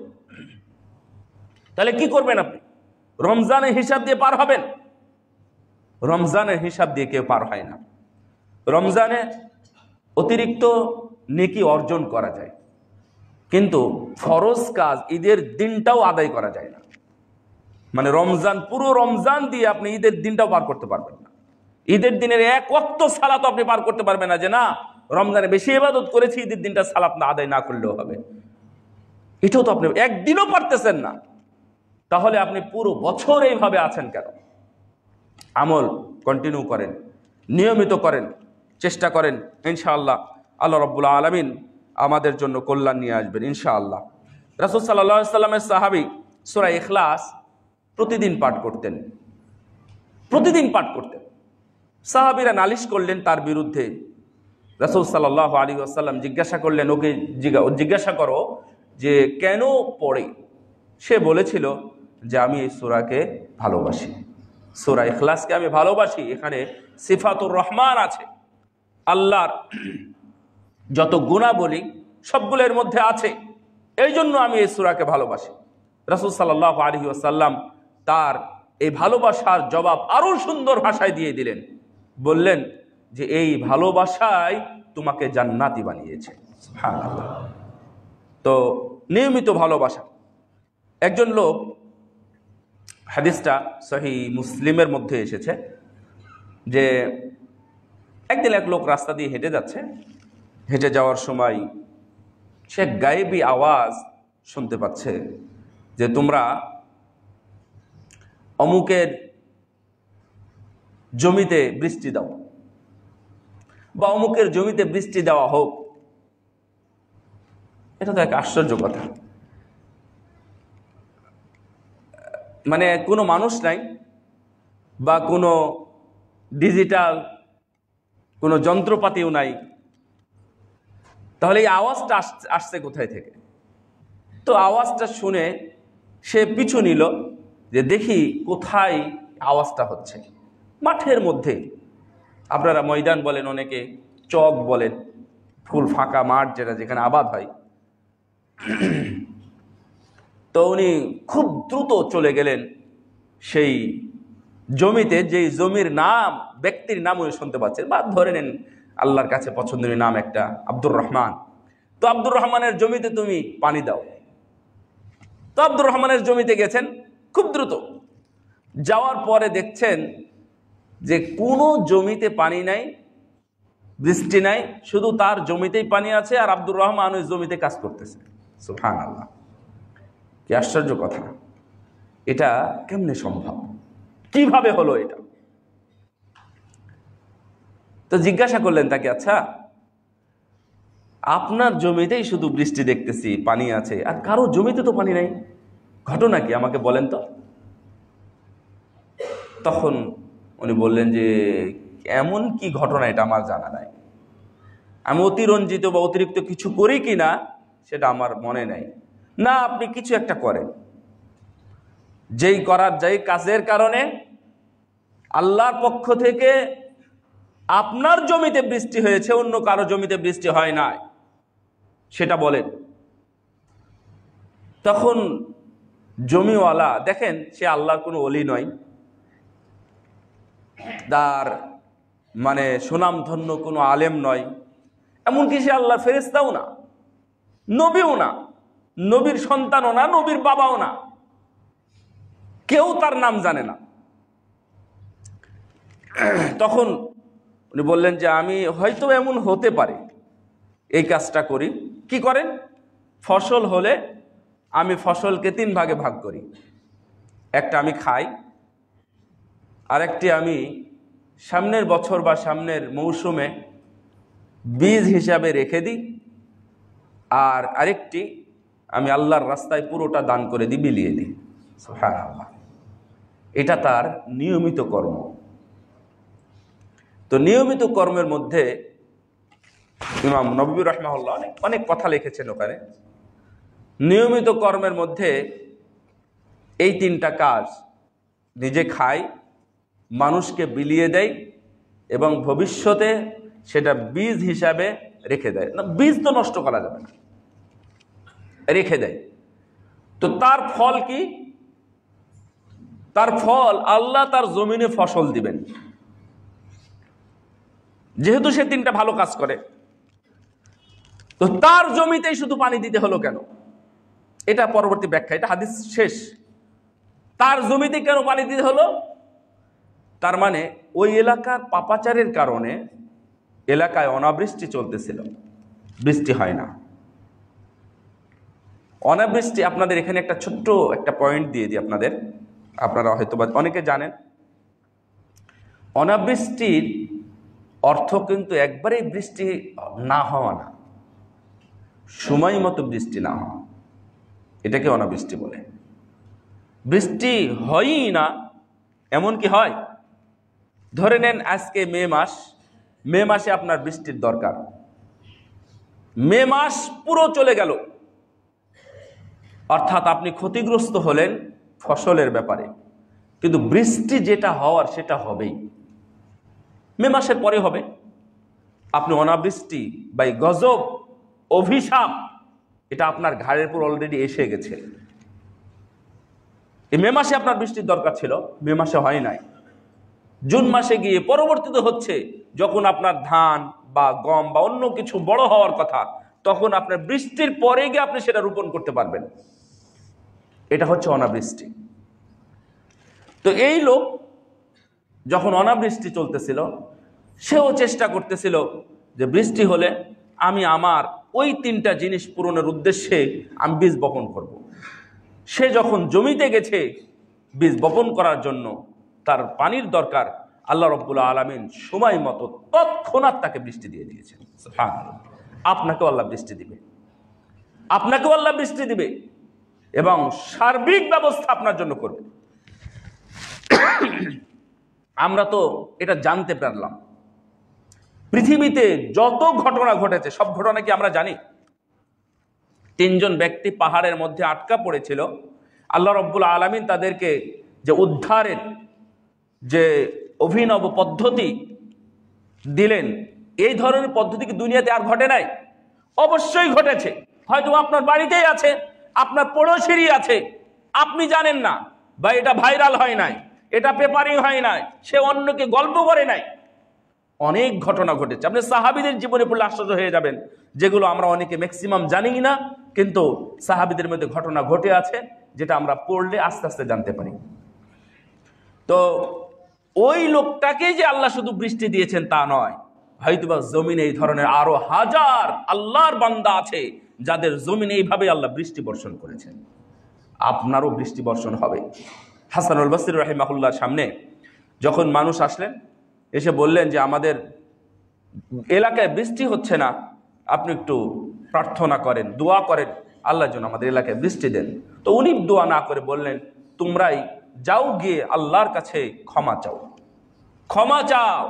তাহলে কি করবেন আপনি? রমজানের হিসাব দিয়ে পার হবেন? রমজানের হিসাব দিয়ে কেউ পার হয় না। রমজানে অতিরিক্ত নেকি অর্জন করা যায়, কিন্তু ফরজ কাজ ঈদের দিনটাও আদায় করা যায় না। মানে রমজান, পুরো রমজান দিয়ে আপনি ঈদের দিনটাও পার করতে পারবেন না। ঈদের দিনের এক ওয়াক্ত সালাত আপনি পার করতে পারবেন না, যে না রমজানে বেশি ইবাদত করেছি, ঈদের দিনটা সালাত না আদায় না করলেও হবে। এটাও তো আপনি একদিনও পারতেছেন না, তাহলে আপনি পুরো বছর এইভাবে আছেন কেন? আমল কন্টিনিউ করেন, নিয়মিত করেন, চেষ্টা করেন, ইনশাআল্লাহ আল্লাহ রাব্বুল আলামিন আমাদের জন্য কল্যাণ নিয়ে আসবেন ইনশাআল্লাহ। রাসূল সাল্লাল্লাহু আলাইহি সাল্লামের সাহাবী সূরা ইখলাস প্রতিদিন পাঠ করতেন, প্রতিদিন পাঠ করতেন। সাহাবীরা নালিশ করলেন তার বিরুদ্ধে। রাসূল সাল্লাল্লাহু আলাইহি ওয়াসাল্লাম জিজ্ঞাসা করলেন, ওকে জিজ্ঞাসা করো যে কেন পড়ে? সে বলেছিল যে আমি এই সূরাকে ভালোবাসি, সূরা ইখলাসকে আমি ভালোবাসি। এখানে সিফাতুর রহমান আছে, আল্লাহর যত গুণাবলী সবগুলো এর মধ্যে আছে, এই জন্য আমি এই সূরাকে ভালোবাসি। রাসূল সাল্লাল্লাহু আলাইহি ওয়াসাল্লাম তার এই ভালোবাসার জবাব আরো সুন্দর ভাষায় দিয়ে দিলেন, বললেন যে এই ভালোবাসায় তোমাকে জান্নাতি বানিয়েছে। সুবহানাল্লাহ। তো নিয়মিত ভালোবাসা। একজন লোক, হাদিসটা সহিহ মুসলিমের মধ্যে এসেছে, যে একদিন এক লোক রাস্তা দিয়ে হেঁটে যাচ্ছে, হেঁটে যাওয়ার সময় সে গায়েবী আওয়াজ শুনতে পাচ্ছে যে তোমরা অমুকের জমিতে বৃষ্টি দাও, বা অমুকের জমিতে বৃষ্টি দেওয়া হোক। এটা তো এক আশ্চর্য কথা। মানে কোনো মানুষ নাই, বা কোনো ডিজিটাল কোনো যন্ত্রপাতিও নাই, তাহলে এই আওয়াজটা আসছে কোথায় থেকে? তো আওয়াজটা শুনে সে পিছু নিল, যে দেখি কোথায় আওয়াজটা হচ্ছে। মাঠের মধ্যে, আপনারা ময়দান বলেন, অনেকে চক বলেন, ফুল ফাঁকা মাঠ যেটা, যেখানে আবাদ হয়। তো উনি খুব দ্রুত চলে গেলেন সেই জমিতে, যে জমির নাম, ব্যক্তির নাম উনি শুনতে পাচ্ছেন, বা ধরে নেন আল্লাহর কাছে পছন্দনীয় নাম একটা, আব্দুর রহমান। তো আব্দুর রহমানের জমিতে তুমি পানি দাও। তো আব্দুর রহমানের জমিতে গেছেন খুব দ্রুত, যাওয়ার পরে দেখছেন যে কোনো জমিতে পানি নাই, বৃষ্টি নাই, শুধু তার জমিতেই পানি আছে, আর আব্দুর রহমান ওই জমিতে কাজ করতেছে। সুবহানাল্লাহ, কি আশ্চর্য কথা! এটা কেমনে সম্ভব? কিভাবে হলো এটা? তো জিজ্ঞাসা করলেন তাকে, আচ্ছা আপনার জমিতেই শুধু বৃষ্টি দেখতেছি, পানি আছে, আর কারো জমিতে তো পানি নাই, ঘটনা কি আমাকে বলেন তো? তখন উনি বললেন যে এমন কি ঘটনা, এটা আমার জানা নাই, আমি অতিরঞ্জিত বা অতিরিক্ত কিছু করি কিনা সেটা আমার মনে নাই। না, আপনি কিছু একটা করেন, যেই কাজের কারণে আল্লাহর পক্ষ থেকে আপনার জমিতে বৃষ্টি হয়েছে, অন্য কারো জমিতে বৃষ্টি হয় নাই, সেটা বলেন। তখন জমিওয়ালা, দেখেন সে আল্লাহর কোনো ওলি নয়, তার মানে সুনামধন্য কোনো আলেম নয়, এমনকি সে আল্লাহর ফেরেশতাও না, নবীও না, নবীর সন্তানও না, নবীর বাবাও না, কেউ তার নাম জানে না। তখন উনি বললেন যে আমি হয়তো এমন হতে পারে এই কাজটা করি। কি করেন? ফসল হলে আমি ফসলকে 3 ভাগে ভাগ করি। একটা আমি খাই, আরেকটি আমি সামনের বছর বা সামনের মৌসুমে বীজ হিসাবে রেখে দিই, আর আরেকটি আমি আল্লাহর রাস্তায় পুরোটা দান করে দিই, বিলিয়ে দিই। সুবহানাল্লাহ, এটা তার নিয়মিত কর্ম। তো নিয়মিত কর্মের মধ্যে ইমাম নববী রাহিমাহুল্লাহ অনেক কথা লিখেছেন ওখানে। নিয়মিত কর্মের মধ্যে এই 3টা কাজ: নিজে খায়, মানুষকে বিলিয়ে দেয়, এবং ভবিষ্যতে সেটা বীজ হিসাবে রেখে দেয়। না, বীজ তো নষ্ট করা যাবে না, রেখে দেয়। তো তার ফল কি? তার ফল আল্লাহ তার জমিনে ফসল দিবেন। যেহেতু সে 3টা ভালো কাজ করে, তো তার জমিতেই শুধু পানি দিতে হলো কেন? এটা পরবর্তী ব্যাখ্যা, এটা হাদিস শেষ। তার জমিতে কেন পানি দিতে হলো? তার মানে ওই এলাকার পাপাচারের কারণে এলাকায় অনাবৃষ্টি চলতেছিল, বৃষ্টি হয় না। অনাবৃষ্টি, আপনাদের এখানে একটা ছোট্ট একটা পয়েন্ট দিয়ে দিই আপনাদের, আপনারা হয়তো বা অনেকে জানেন। অনাবৃষ্টির অর্থ কিন্তু একবারেই বৃষ্টি না হওয়া না, সময় মতো বৃষ্টি না হওয়া, এটাকে অনাবৃষ্টি বলে। বৃষ্টি হয়ই না এমন কি হয়? ধরে নেন আজকে মে মাসে আপনার বৃষ্টির দরকার, মে মাস পুরো চলে গেল, অর্থাৎ আপনি ক্ষতিগ্রস্ত হলেন ফসলের ব্যাপারে, কিন্তু বৃষ্টি যেটা হওয়ার সেটা হবেই, মে মাসের পরে হবে। আপনি অনাবৃষ্টি বা গজব, অভিশাপ, এটা আপনার ঘাড়ের উপর অলরেডি এসে গেছে। এই মে মাসে আপনার বৃষ্টির দরকার ছিল, মে মাসে হয় নাই। জুন মাসে গিয়ে পরবর্তীতে হচ্ছে, যখন আপনার ধান বা গম বা অন্য কিছু বড় হওয়ার কথা, তখন আপনার বৃষ্টির পরে গিয়ে আপনি সেটা রোপণ করতে পারবেন। এটা হচ্ছে অনাবৃষ্টি। তো এই লোক যখন অনাবৃষ্টি চলতেছিল, সেও চেষ্টা করতেছিল যে বৃষ্টি হলে আমি আমার ওই 3টা জিনিস পূরণের উদ্দেশ্যে আমি বীজ বপন করব। সে যখন জমিতে গেছে বীজ বপন করার জন্য, তার পানির দরকার, আল্লাহ রাব্বুল আলামিন সময় মতো তৎক্ষণাৎ তাকে বৃষ্টি দিয়ে দিয়েছেন। সুবহানাল্লাহ। আপনাকেও আল্লাহ বৃষ্টি দিবে, আপনাকেও আল্লাহ বৃষ্টি দিবে, এবং সার্বিক ব্যবস্থা আপনার জন্য করবে। আমরা তো এটা জানতে পারলাম, পৃথিবীতে যত ঘটনা ঘটেছে সব ঘটনা কি আমরা জানি? 3 জন ব্যক্তি পাহাড়ের মধ্যে আটকা পড়েছিল, আল্লাহ রাব্বুল আলামিন তাদেরকে যে উদ্ধারের যে অভিনব পদ্ধতি দিলেন, এই ধরনের পদ্ধতি কি দুনিয়াতে আর ঘটে নাই? অবশ্যই ঘটেছে। হয়তো আপনার বাড়িতেই আছে, আপনার পড়োশিরই আছে, আপনি জানেন না, বা এটা ভাইরাল হয় নাই, এটা পেপারিং হয় নাই, সে অন্যকে গল্প করে নাই। অনেক ঘটনা ঘটেছে। আপনি সাহাবীদের জীবনে পড়লে আশ্চর্য হয়ে যাবেন, যেগুলো আমরা অনেকে ম্যাক্সিমাম জানি না, কিন্তু সাহাবীদের মধ্যে ঘটনা ঘটে আছে, যেটা আমরা পড়লে আস্তে আস্তে জানতে পারি। তো ওই লোকটাকে যে আল্লাহ শুধু বৃষ্টি দিয়েছেন তা নয়, হয়তোবা জমিনে এই ধরনের আরো হাজার আল্লাহর বান্দা আছে যাদের জমিনে এইভাবে আল্লাহ বৃষ্টি বর্ষণ করেছেন। আপনারও বৃষ্টি বর্ষণ হবে। হাসানুল বসরি রাহিমাহুল্লাহর সামনে যখন মানুষ আসলেন, এসে বললেন যে আমাদের এলাকায় বৃষ্টি হচ্ছে না, আপনি একটু প্রার্থনা করেন, দোয়া করেন, আল্লাহর জন্য আমাদের এলাকায় বৃষ্টি দেন। তো উনি দোয়া না করে বললেন, তোমরাই যাও গিয়ে আল্লাহর কাছে ক্ষমা চাও, ক্ষমা চাও।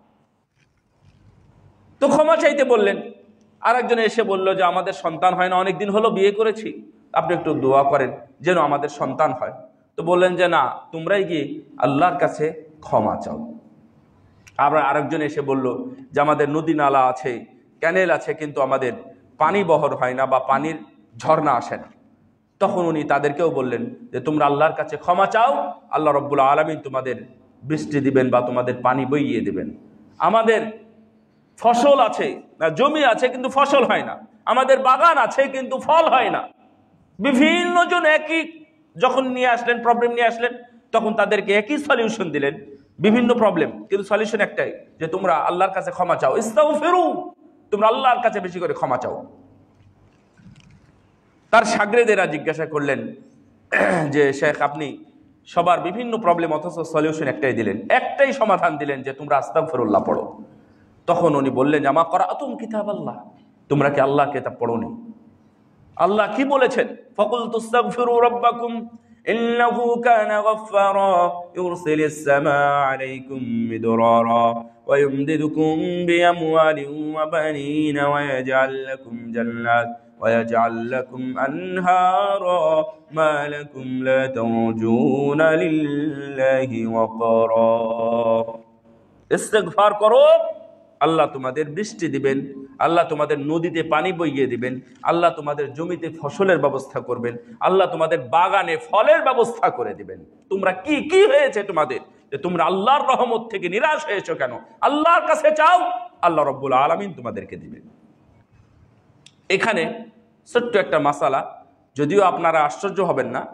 তো ক্ষমা চাইতে বললেন। আরেকজন এসে বলল যে আমাদের সন্তান হয় না, অনেকদিন হলো বিয়ে করেছি, আপনি একটু দোয়া করেন যেন আমাদের সন্তান হয়। তো বললেন যে না, তোমরাই গিয়ে আল্লাহর কাছে ক্ষমা চাও। আবার আরেকজন এসে বলল যে আমাদের নদী নালা আছে, ক্যানেল আছে, কিন্তু আমাদের পানি বহর হয় না বা পানির ঝর্ণা আসে না। তখন উনি তাদেরকেও বললেন যে তোমরা আল্লাহর কাছে ক্ষমা চাও, আল্লাহ রাব্বুল আলামিন তোমাদের বৃষ্টি দিবেন বা তোমাদের পানি বইয়ে দিবেন। আমাদের ফসল আছে না, জমি আছে কিন্তু ফসল হয় না, আমাদের বাগান আছে কিন্তু ফল হয় না। বিভিন্ন জন একই যখন নিয়ে আসলেন, প্রবলেম নিয়ে আসলেন, তখন তাদেরকে একই সলিউশন দিলেন, বিভিন্ন প্রবলেম, কিন্তু সলিউশন একটাই, যে তোমরা আল্লাহর কাছে ক্ষমা চাও, ইস্তাগফিরু, তোমরা আল্লাহর কাছে বেশি করে ক্ষমা চাও। তার শাগরেদেরা জিজ্ঞাসা করলেন যে শেখ, আপনি সবার বিভিন্ন প্রবলেম অথচ সলিউশন একটাই দিলেন, একটাই সমাধান দিলেন যে তোমরা আস্তাগফিরুল্লাহ পড়ো। তখন উনি বললেন যে আমা ক্বরাতুম কিতাবাল্লাহ, তোমরা কি আল্লাহর কিতাব পড়োনি? আল্লাহ কি বলেছেন? ফাকুলতু আস্তাগফিরু রাব্বাকুম ইন্নাহু কানা গাফফারা ইউরসিলিস সামাআ আলাইকুম মিদরারা ওয়া ইউমদিদুকুম বিআমওয়ালিন ওয়া বানিনা ওয়া ইয়াজআল লাকুম জান্নাত ওয়া ইয়াজআল লাকুম আনহারা মা লাকুম লা তারজুনা লিল্লাহি ওয়াকারা। ইস্তিগফার করো, আল্লাহ তোমাদের বৃষ্টি দিবেন, আল্লাহ তোমাদের নদীতে পানি বইয়ে দিবেন, আল্লাহ তোমাদের জমিতে ফসলের ব্যবস্থা করবেন, আল্লাহ তোমাদের বাগানে ফলের ব্যবস্থা করে দিবেন। তোমরা কি কি হয়েছে তোমাদের যে তোমরা আল্লাহর রহমত থেকে নিরাশ হয়েছো কেন? আল্লাহর কাছে চাও, আল্লাহ রব্বুল আলামিন তোমাদেরকে দিবেন। এখানে ছোট্ট একটা মাসালা, যদিও আপনারা আশ্চর্য হবেন না,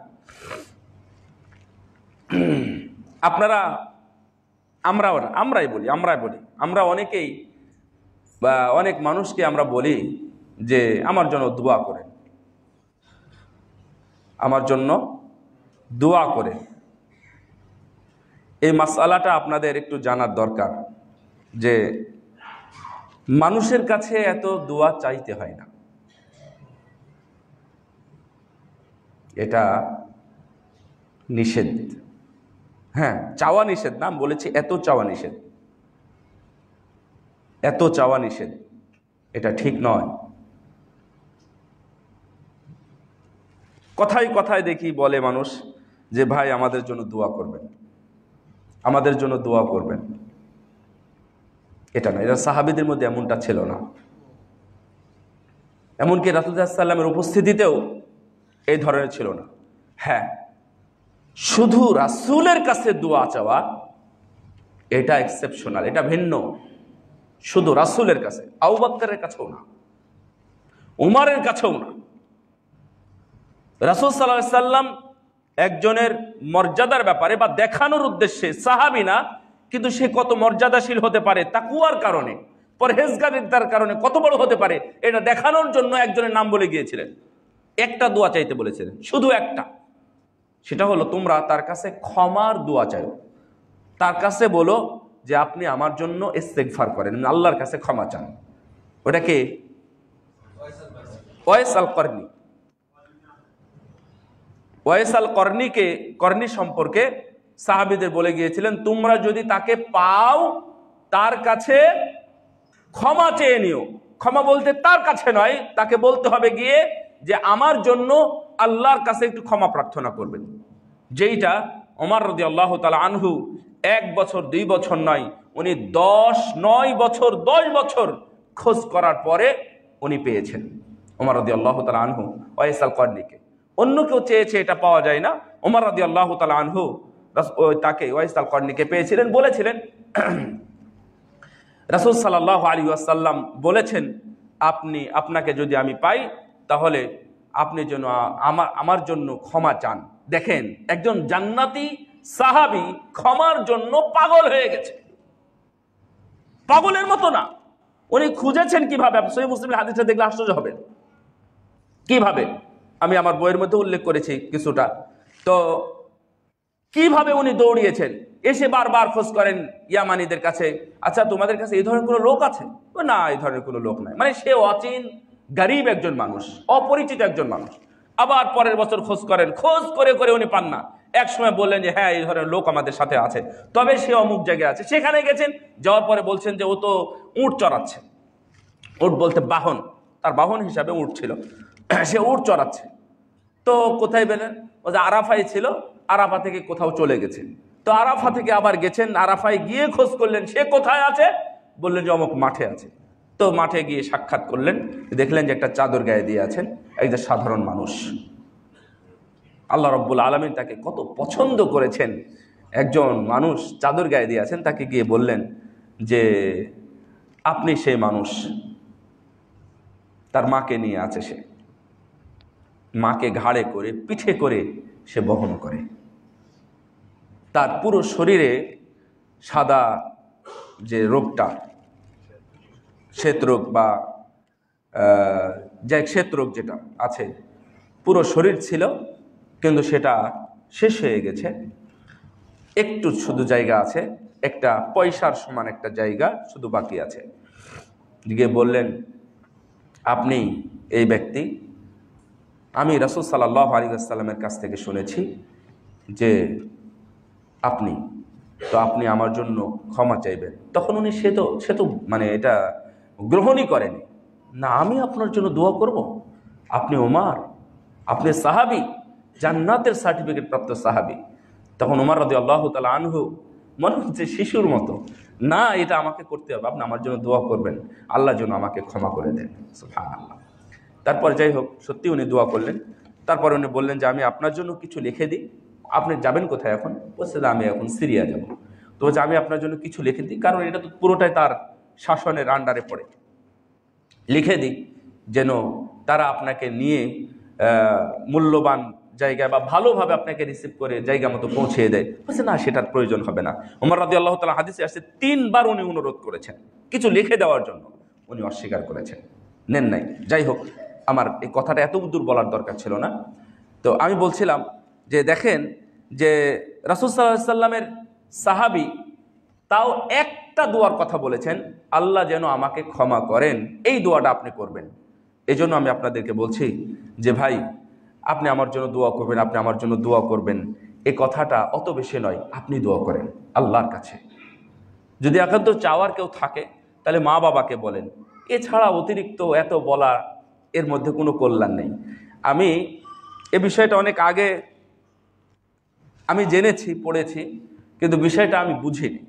আপনারা আমরাই বলি আমরা অনেকেই বা অনেক মানুষকে আমরা বলি যে আমার জন্য দোয়া করেন, আমার জন্য দোয়া করেন। এই মাসআলাটা আপনাদের একটু জানার দরকার যে মানুষের কাছে এত দোয়া চাইতে হয় না। এটা নিষেধ। হ্যাঁ, চাওয়া নিষেধ না, বলেছি এত চাওয়া নিষেধ, এত চাওয়া নিষেধ, এটা ঠিক নয়। কথায় কথায় দেখি বলে মানুষ যে ভাই আমাদের জন্য দোয়া করবেন, আমাদের জন্য দোয়া করবেন। এটা না, এটা সাহাবীদের মধ্যে এমনটা ছিল না। এমনকি রাসূলুল্লাহ সাল্লাল্লাহু আলাইহি ওয়াসাল্লামের উপস্থিতিতেও এই ধরনের ছিল না। হ্যাঁ, শুধু রাসূলের কাছে দোয়া চাওয়া এটা এক্সেপশনাল, এটা ভিন্ন। শুধু রাসূলের কাছে, আবু বকরের কাছেও না, উমরের কাছেও না। রাসূল সাল্লাল্লাহু আলাইহি সাল্লাম একজনের মর্যাদার ব্যাপারে বা দেখানোর উদ্দেশ্যে, সাহাবী না কিন্তু সে কত মর্যাদাশীল হতে পারে তাকওয়ার কারণে, পরহেজগারিতার কারণে কত বড় হতে পারে, এটা দেখানোর জন্য একজনের নাম বলে গিয়েছিলেন। একটা দোয়া চাইতে বলেছিলেন, শুধু একটা। সেটা হলো তোমরা তার কাছে ক্ষমার দোয়া চাইও। তার কাছে বলো যে আপনি আমার জন্য ইস্তেগফার করেন, আল্লাহর কাছে ক্ষমা চান। ওটাকে ওয়াইস আল করনি, ওয়াইস আল করনি সম্পর্কে সাহাবীদের বলে গিয়েছিলেন তোমরা যদি তাকে পাও তার কাছে ক্ষমা চেয়ে নিও। ক্ষমা বলতে তার কাছে নয়, তাকে বলতে হবে গিয়ে যে আমার জন্য আল্লাহর কাছে একটু ক্ষমা প্রার্থনা করবেন। যেইটা ওমর রাদিয়াল্লাহু তাআলা আনহু 1 বছর 2 বছর নয়, উনি 9 বছর 10 বছর খোঁজ করার পরে উনি পেয়েছেন। ওমর রাদিয়াল্লাহু তাআলা আনহু ওয়াইস আল করনিকে, অন্য কেউ চেয়েছে এটা পাওয়া যায় না, ওমর রাদিয়াল্লাহু তাআলা আনহু তাকে ওয়াইস আল করনিকে পেয়েছিলেন। বলেছিলেন রাসূল সাল্লাল্লাহু আলাইহি ওয়াসাল্লাম বলেছেন আপনাকে যদি আমি পাই তাহলে আপনি যেন আমার জন্য ক্ষমা চান। দেখেন, একজন জান্নাতি সাহাবী ক্ষমার জন্য পাগল হয়ে গেছে, পাগলের মতো না। উনি খুঁজেছেন কিভাবে, সহিহ মুসলিমের হাদিসটা দেখলে আশ্চর্য হবেন কিভাবে। আমি আমার বইয়ের মধ্যে উল্লেখ করেছি কিছুটা। তো কিভাবে উনি দৌড়িয়েছেন, এসে বারবার খোঁজ করেন ইয়ামানিদের কাছে, আচ্ছা তোমাদের কাছে এই ধরনের কোনো লোক আছে? না, এই ধরনের কোনো লোক নাই। মানে সে অচিন গরিব একজন মানুষ, অপরিচিত একজন মানুষ। আবার পরের বছর খোঁজ করেন, খোঁজ করে করে উনি পান না। এক সময় বললেন যে হ্যাঁ, এই ধরনের লোক আমাদের সাথে আছে, তবে সে অমুক জায়গায় আছে। সেখানে গেছেন, যাওয়ার পরে বলছেন যে ও তো উট চড়াচ্ছে। উট বলতে বাহন, তার বাহন হিসাবে উট ছিল, সে উট চড়াচ্ছে। তো কোথায় পেলেন? ও যে আরাফায় ছিল, আরাফা থেকে কোথাও চলে গেছে। তো আরাফা থেকে আবার গেছেন, আরাফায় গিয়ে খোঁজ করলেন সে কোথায় আছে, বললেন যে অমুক মাঠে আছে। তো মাঠে গিয়ে সাক্ষাৎ করলেন, দেখলেন যে একটা চাদর গায়ে দিয়ে আছেন একজন সাধারণ মানুষ। আল্লাহ রব্বুল আলামিন তাকে কত পছন্দ করেছেন, একজন মানুষ চাদর গায়ে দিয়ে আছেন। তাকে গিয়ে বললেন যে আপনি সেই মানুষ। তার মাকে নিয়ে আছে, সে মাকে ঘাড়ে করে পিঠে করে সে বহন করে। তার পুরো শরীরে সাদা যে রোগটা, শ্বেত রোগ বা শ্বেত রোগ যেটা আছে, পুরো শরীর ছিল, কিন্তু সেটা শেষ হয়ে গেছে, একটু শুধু জায়গা আছে, একটা পয়সার সমান একটা জায়গা শুধু বাকি আছে। গিয়ে বললেন, আপনি এই ব্যক্তি? আমি রাসূল সাল্লাল্লাহু আলাইহি ওয়াসাল্লামের কাছ থেকে শুনেছি যে আপনি, তো আপনি আমার জন্য ক্ষমা চাইবেন। তখন উনি সে তো মানে এটা গ্রহণই করেনি। না, আমি আপনার জন্য দোয়া করব? আপনি ওমর, আপনি সাহাবী, জান্নাতের সার্টিফিকেট প্রাপ্ত সাহাবী। তখন ওমর রাদিয়াল্লাহু তাআলা আনহু মনে হচ্ছে শিশুর মতো, না, এটা আমাকে করতে হবে, আপনি আমার জন্য দোয়া করবেন, আল্লাহ যেন আমাকে ক্ষমা করে দেন। সুবহানাল্লাহ। তারপর যাই হোক, সত্যি উনি দোয়া করলেন। তারপর উনি বললেন যে আমি আপনার জন্য কিছু লিখে দিই। আপনি যাবেন কোথায় এখন? বলছে যে আমি এখন সিরিয়া যাব। তো বলছে আমি আপনার জন্য কিছু লিখে দিই, কারণ এটা তো পুরোটাই তার শাসনের আন্ডারে পড়ে, লিখে দিই যেন তারা আপনাকে নিয়ে মূল্যবান জায়গায় বা ভালোভাবে আপনাকে রিসিভ করে জায়গা মতো পৌঁছে দেয়। বলছে না, সেটার প্রয়োজন হবে না। ওমর রাদিয়াল্লাহু তাআলা হাদিসে আসছে 3 বার উনি অনুরোধ করেছেন কিছু লিখে দেওয়ার জন্য, উনি অস্বীকার করেছেন, নেন নাই। যাই হোক, আমার এই কথাটা এত দূর বলার দরকার ছিল না। তো আমি বলছিলাম যে দেখেন যে রাসূল সাল্লাল্লাহু আলাইহি সাল্লামের সাহাবী তাও একটা দোয়ার কথা বলেছেন, আল্লাহ যেন আমাকে ক্ষমা করেন, এই দোয়াটা আপনি করবেন। এই জন্য আমি আপনাদেরকে বলছি যে ভাই, আপনি আমার জন্য দোয়া করবেন, আপনি আমার জন্য দোয়া করবেন, এই কথাটা অত বেশি নয়, আপনি দোয়া করেন আল্লাহর কাছে। যদি একান্ত চাওয়ার কেউ থাকে তাহলে মা বাবাকে বলেন, এছাড়া অতিরিক্ত এত বলা, এর মধ্যে কোনো কল্যাণ নেই। আমি এ বিষয়টা অনেক আগে আমি জেনেছি, পড়েছি, কিন্তু বিষয়টা আমি বুঝিনি।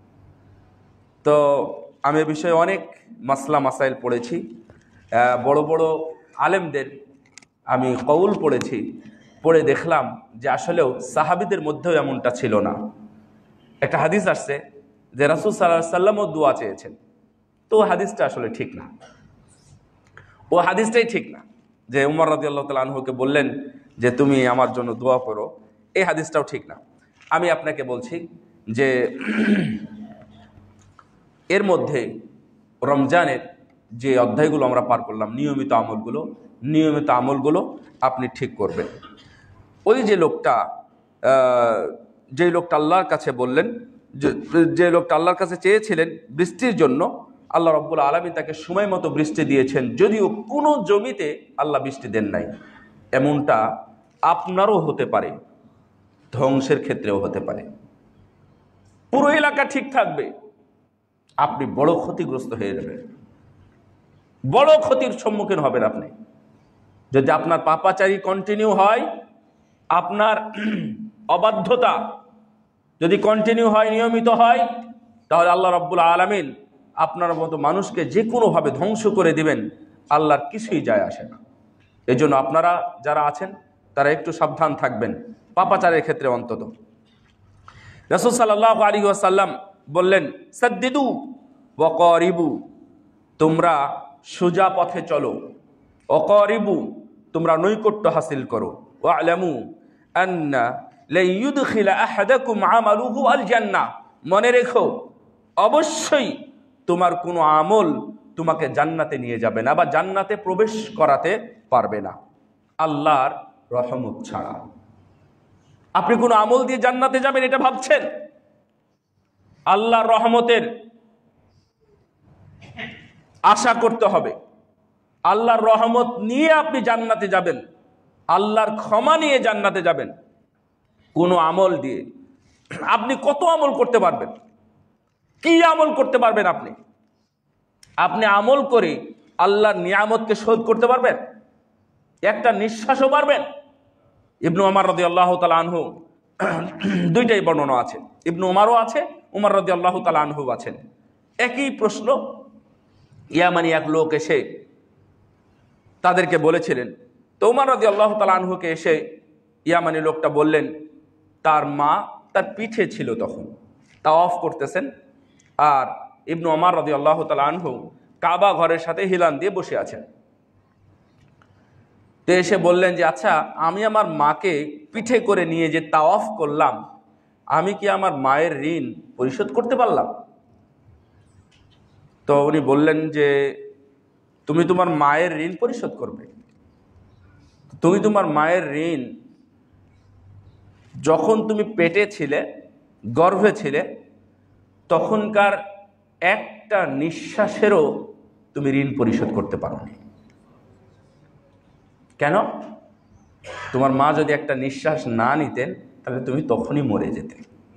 তো আমি এ বিষয়ে অনেক মাসলা মাসাইল পড়েছি, বড় বড় আলেমদের আমি কওল পড়েছি, পড়ে দেখলাম যে আসলেও সাহাবীদের মধ্যেও এমনটা ছিল না। একটা হাদিস আসছে যে রাসূল সাল্লাল্লাহু আলাইহি ওয়াসাল্লামও দোয়া চেয়েছেন, তো হাদিসটা আসলে ঠিক না, ও হাদিসটাই ঠিক না। যে উমর রাদিয়াল্লাহু তাআলা আনহুকে বললেন যে তুমি আমার জন্য দোয়া করো, এই হাদিসটাও ঠিক না। আমি আপনাকে বলছি যে এর মধ্যে রমজানের যে অধ্যায়গুলো আমরা পার করলাম, নিয়মিত আমলগুলো আপনি ঠিক করবেন। ওই যে লোকটা আল্লাহর কাছে বললেন, যে লোকটা আল্লাহর কাছে চেয়েছিলেন বৃষ্টির জন্য, আল্লাহ রাব্বুল আলামিন তাকে সময় মতো বৃষ্টি দিয়েছেন, যদিও কোনো জমিতে আল্লাহ বৃষ্টি দেন নাই। এমনটা আপনারও হতে পারে, ধ্বংসের ক্ষেত্রেও হতে পারে। পুরো এলাকা ঠিক থাকবে, আপনি বড় ক্ষতিগ্রস্ত হয়ে যাবেন, বড় ক্ষতির সম্মুখীন হবেন আপনি। যদি আপনার পাপাচারী কন্টিনিউ হয়, আপনার অবাধ্যতা যদি কন্টিনিউ হয়, নিয়মিত হয়, তাহলে আল্লাহ রাব্বুল আলামিন আপনার মতো মানুষকে যে কোনোভাবে ধ্বংস করে দিবেন, আল্লাহর কিছুই যায় আসে না। এই জন্য আপনারা যারা আছেন তারা একটু সাবধান থাকবেন পাপাচারের ক্ষেত্রে অন্তত। রাসূল সাল্লাল্লাহু আলাইহি ওয়াসাল্লাম বললেন, সাদ্দিদু ওয়া কারিবু, তোমরা সোজা পথে চলো, অকারিবু, তোমরা নৈকট্য হাসিল করো, ওয়ালামু আন্না লা ইউদখিলা আহাদাকুম আমালুহু আল জান্নাহ, মনে রেখো অবশ্যই তোমার কোনো আমল তোমাকে জান্নাতে নিয়ে যাবে না বা জান্নাতে প্রবেশ করাতে পারবে না আল্লাহর রহমত ছাড়া। আপনি কোনো আমল দিয়ে জান্নাতে যাবেন এটা ভাবছেন? আল্লাহর রহমতের আশা করতে হবে, আল্লাহর রহমত নিয়ে আপনি জান্নাতে যাবেন, আল্লাহর ক্ষমা নিয়ে জান্নাতে যাবেন। কোনো আমল দিয়ে আপনি কত আমল করতে পারবেন? কি আমল করতে পারবেন আপনি? আপনি আমল করে আল্লাহর নিয়ামতকে শোধ করতে পারবেন? একটা নিঃশ্বাসও পারবেন? ইবনু ওমর রাদিয়াল্লাহু তাআলা আনহু, দুইটাই বর্ণনা আছে, ইবনু ওমরও আছে, ওমর রাদিয়াল্লাহু তাআলা আনহু আছেন। একই প্রশ্ন ইয়ামানি এক লোক এসে তাদেরকে বলেছিলেন। তো ওমর রাদিয়াল্লাহু তাআলা আনহুকে এসে ইয়ামানি লোকটা বললেন, তার মা তার পিঠে ছিল, তখন তাওয়াফ করতেছেন, আর ইবনু ওমর রাদিয়াল্লাহু তাআলা আনহু কাবা ঘরের সাথে হিলান দিয়ে বসে আছেন। তো এসে বললেন যে আচ্ছা, আমি আমার মাকে পিঠে করে নিয়ে যে তাওয়াফ করলাম, আমি কি আমার মায়ের ঋণ পরিশোধ করতে পারলাম? তো উনি বললেন যে তুমি তোমার মায়ের ঋণ পরিশোধ করবে। তুমি তোমার মায়ের ঋণ যখন তুমি পেটে ছিলে, গর্ভে ছিলে, তখনকার একটা নিঃশ্বাসেরও তুমি ঋণ পরিশোধ করতে পারোনি। কেন? তোমার মা যদি একটা নিঃশ্বাস না নিতেন তাহলে তুমি তখনই মরে যেতে।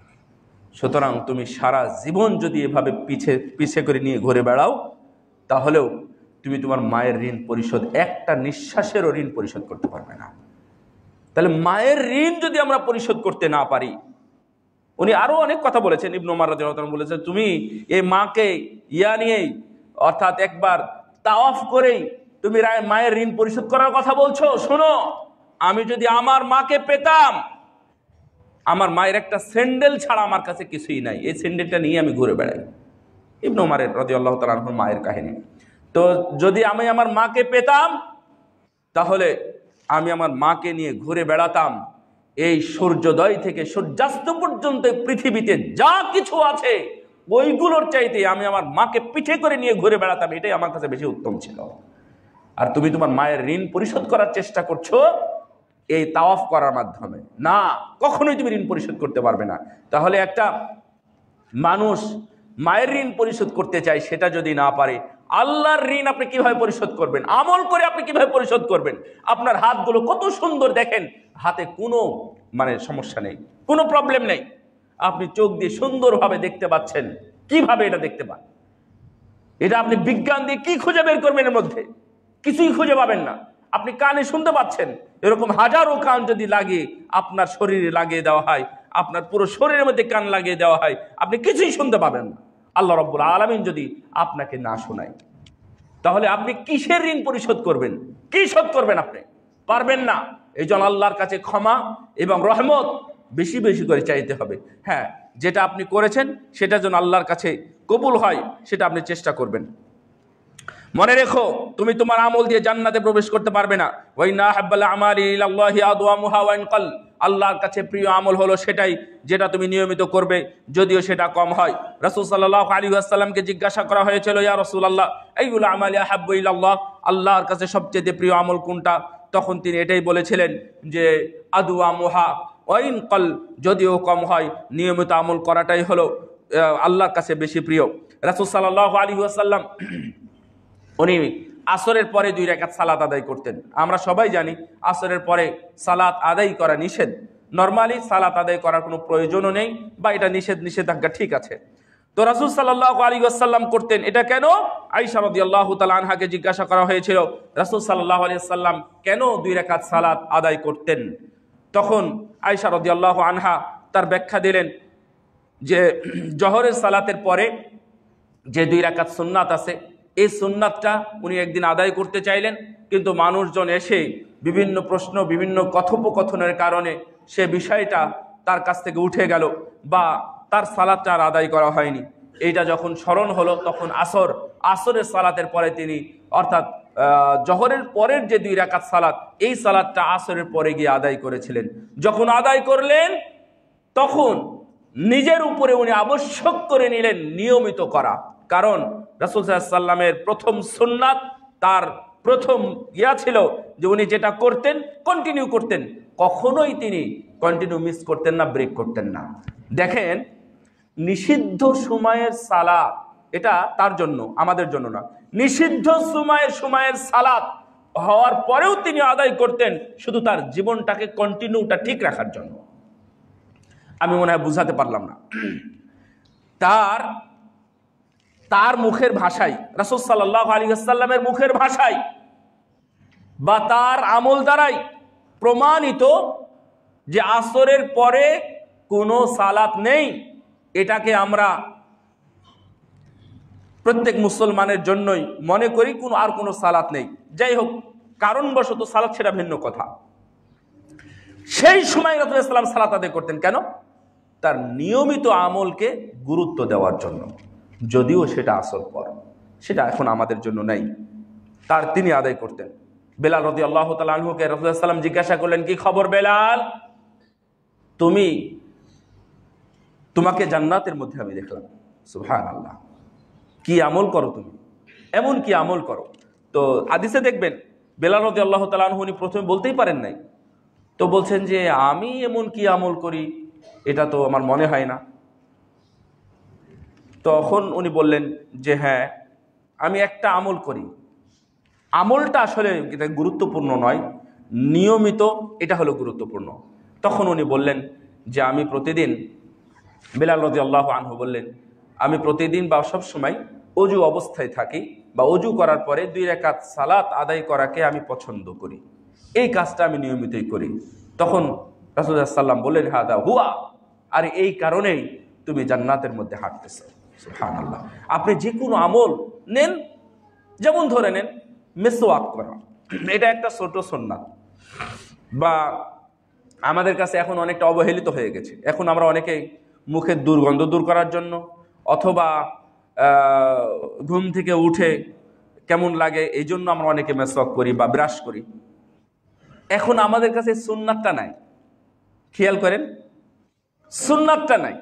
সুতরাং তুমি সারা জীবন যদি এভাবে পিছে করে নিয়ে ঘুরে বেড়াও, তাহলেও তুমি তোমার মায়ের ঋণ পরিশোধ, একটা নিঃশ্বাসেরও ঋণ পরিশোধ করতে পারবে না। তাহলে মায়ের ঋণ যদি আমরা পরিশোধ করতে না পারি, উনি আরো অনেক কথা বলেছেন। ইবনে উমর রাদিয়াল্লাহু তাআলা বলেছেন, তুমি এই মাকে নিয়েই, অর্থাৎ একবার তাওয়াফ করেই তুমি মায়ের ঋণ পরিশোধ করার কথা বলছো। শোনো, আমি যদি আমার মাকে পেতাম, আমার মায়ের একটা স্যান্ডেল ছাড়া আমার কাছে কিছুই নাই, এই স্যান্ডেলটা নিয়ে আমি ঘুরে বেড়াই। ইবনে উমর রাদিয়াল্লাহু তাআলা আনহুর মায়ের কাহিনী। তো যদি আমি আমার মাকে পেতাম, তাহলে আমি আমার মাকে নিয়ে ঘুরে বেড়াতাম। এই সূর্যোদয় থেকে সূর্যাস্ত পর্যন্ত পৃথিবীতে যা কিছু আছে ওইগুলোর চাইতে আমি আমার মাকে পিঠে করে নিয়ে ঘুরে বেড়াতাম, এটাই আমার কাছে বেশি উত্তম ছিল। আর তুমি তোমার মায়ের ঋণ পরিশোধ করার চেষ্টা করছো এই তাওয়াফ করার মাধ্যমে। না, কখনোই তুমি ঋণ পরিশোধ করতে পারবে না। তাহলে একটা মানুষ মায়ের ঋণ পরিশোধ করতে চায়, সেটা যদি না পারে, আল্লাহর ঋণ আপনি কিভাবে পরিশোধ করবেন? আমল করে আপনি কিভাবে পরিশোধ করবেন? আপনার হাতগুলো কত সুন্দর, দেখেন, হাতে কোনো সমস্যা নেই, কোনো প্রবলেম নেই। আপনি চোখ দিয়ে সুন্দরভাবে দেখতে পাচ্ছেন। কিভাবে এটা দেখতে পান? এটা আপনি বিজ্ঞান দিয়ে কি খুঁজে বের করবেন? এর মধ্যে কিছুই খুঁজে পাবেন না। আপনি কানে শুনতে পাচ্ছেন, এরকম হাজারো কান যদি লাগিয়ে আপনার শরীরে লাগিয়ে দেওয়া হয়, আপনার পুরো শরীরের মধ্যে কান লাগিয়ে দেওয়া হয়, আপনি কিছুই শুনতে পাবেন না। আল্লাহ রাব্বুল আলামিন যদি আপনাকে না শোনায়, তাহলে আপনি কিসের ঋণ পরিশোধ করবেন? কি শোধ করবেন? আপনি পারবেন না। এই জন্য আল্লাহর কাছে ক্ষমা এবং রহমত বেশি বেশি করে চাইতে হবে। হ্যাঁ, যেটা আপনি করেছেন সেটা যেন আল্লাহর কাছে কবুল হয়, সেটা আপনি চেষ্টা করবেন। মনে রেখো, তুমি তোমার আমল দিয়ে জান্নাতে প্রবেশ করতে পারবে না। ওয়াইনা হাব্বাল আমালি ইলাল্লাহি আদওয়ামুহা ওয়া ইন ক্বাল, আল্লাহর কাছে প্রিয় আমল হলো সেটাই যেটা তুমি নিয়মিত করবে, যদিও সেটা কম হয়। রাসূল সাল্লাল্লাহু আলাইহি ওয়াসাল্লামকে জিজ্ঞাসা করা হয়েছিল, ইয়া রাসূলুল্লাহ, আইয়ুল আমালি আহাব্বু ইলাল্লাহ, আল্লাহর কাছে সবচেয়ে প্রিয় আমল কোনটা? তখন তিনি এটাই বলেছিলেন যে আদওয়ামুহা ওয়া ইন ক্বাল, যদিও কম হয়, নিয়মিত আমল করাটাই হলো আল্লাহর কাছে বেশি প্রিয়। রাসূল সাল্লাল্লাহু আলাইহি ওয়াসাল্লাম উনি আসরের পরে 2 রাকাত সালাত আদায় করতেন। আমরা সবাই জানি আসরের পরে সালাত আদায় করা নিষেধ। নরমালি সালাত আদায় করার কোনো প্রয়োজনও নেই, বা এটা নিষেধাজ্ঞা ঠিক আছে। তো রাসূল সাল্লাল্লাহু আলাইহি ওয়াসাল্লাম করতেন। এটা কেন? আয়েশা রাদিয়াল্লাহু তাআলা আনহাকে জিজ্ঞাসা করা হয়েছিল, রাসূল সাল্লাল্লাহু আলাইহি ওয়াসাল্লাম কেন 2 রাকাত সালাত আদায় করতেন? তখন আয়েশা রাদিয়াল্লাহু আনহা তার ব্যাখ্যা দিলেন যে জোহরের সালাতের পরে যে 2 রাকাত সুন্নাত আছে, এই সুন্নাতটা উনি একদিন আদায় করতে চাইলেন, কিন্তু মানুষজন এসে বিভিন্ন প্রশ্ন, বিভিন্ন কথোপকথনের কারণে সে বিষয়টা তার কাছ থেকে উঠে গেল, বা তার সালাতটা আর আদায় করা হয়নি। এইটা যখন স্মরণ হলো, তখন আসরের সালাতের পরে তিনি, অর্থাৎ জোহরের পরের যে 2 রাকাত সালাত, এই সালাতটা আসরের পরে গিয়ে আদায় করেছিলেন। যখন আদায় করলেন, তখন নিজের উপরে উনি আবশ্যক করে নিলেন নিয়মিত করা। কারণ রাসূল সাল্লাল্লাহু আলাইহি ওয়াসাল্লামের প্রথম সুন্নাত, তার প্রথম ছিল যে উনি যেটা করতেন কন্টিনিউ করতেন, কখনোই তিনি কন্টিনিউ মিস করতেন না, ব্রেক করতেন না। দেখেন, নিষিদ্ধ সময়ের সালাত, এটা তার জন্য, আমাদের জন্য না। নিষিদ্ধ সময়ের সালাত হওয়ার পরেও তিনি আদায় করতেন, শুধু তার জীবনটাকে কন্টিনিউটা ঠিক রাখার জন্য। আমি মনে হয় বুঝাতে পারলাম না। তার মুখের ভাষায়, রাসূল সাল্লাল্লাহু আলাইহি ওয়াসাল্লামের মুখের ভাষায় বা তার আমল দ্বারাই প্রমাণিত যে আসরের পরে কোনো সালাত নেই। এটাকে আমরা প্রত্যেক মুসলমানের জন্যই মনে করি আর কোনো সালাত নেই। যাই হোক, কারণবশত সালাত, সেটা ভিন্ন কথা। সেই সময় রাসূল সাল্লাল্লাহু আলাইহি ওয়াসাল্লাম সালাত আদায় করতেন কেন? তার নিয়মিত আমলকে গুরুত্ব দেওয়ার জন্য, যদিও সেটা আসর পর, সেটা এখন আমাদের জন্য নেই। তিনি আদায় করতেন। বেলাল রাদিয়াল্লাহু তাআলা আনহুকে রাসূল সাল্লাল্লাহু আলাইহি ওয়াসাল্লাম জিজ্ঞাসা করলেন, কি খবর বেলাল, তোমাকে জান্নাতের মধ্যে আমি দেখলাম, সুবহানাল্লাহ, কি আমল করো তুমি, এমন কি আমল করো? তো হাদিসে দেখবেন বেলাল রাদিয়াল্লাহু তাআলা আনহু উনি প্রথমে বলতেই পারেন নাই, তো বলছেন যে আমি এমন কি আমল করি এটা তো আমার মনে হয় না। তখন উনি বললেন যে হ্যাঁ, আমি একটা আমল করি, আমলটা আসলে এটা গুরুত্বপূর্ণ নয়, নিয়মিত এটা হলো গুরুত্বপূর্ণ। তখন উনি বললেন যে আমি প্রতিদিন, বেলাল রাদিয়াল্লাহু আনহু বললেন, আমি প্রতিদিন বা সব সময় অজু অবস্থায় থাকি বা অজু করার পরে 2 রাকাত সালাত আদায় করাকে আমি পছন্দ করি, এই কাজটা আমি নিয়মিতই করি। তখন রাসূলুল্লাহ সাল্লাল্লাহু আলাইহি ওয়াসাল্লাম বললেন হাদা হুয়া, আর এই কারণেই তুমি জান্নাতের মধ্যে হাঁটতেছো। সুবহানাল্লাহ। আপনি যে কোনো আমল নেন, যেমন ধরে নেন মিসওয়াক করা, এটা একটা ছোট সুন্নাত, বা আমাদের কাছে এখন অনেকটা অবহেলিত হয়ে গেছে। এখন আমরা অনেকেই মুখের দুর্গন্ধ দূর করার জন্য অথবা ঘুম থেকে উঠে কেমন লাগে এই জন্য আমরা অনেকে মেসওয়াক করি বা ব্রাশ করি। এখন আমাদের কাছে সুন্নাতটা নাই, খেয়াল করেন, সুন্নাতটা নাই।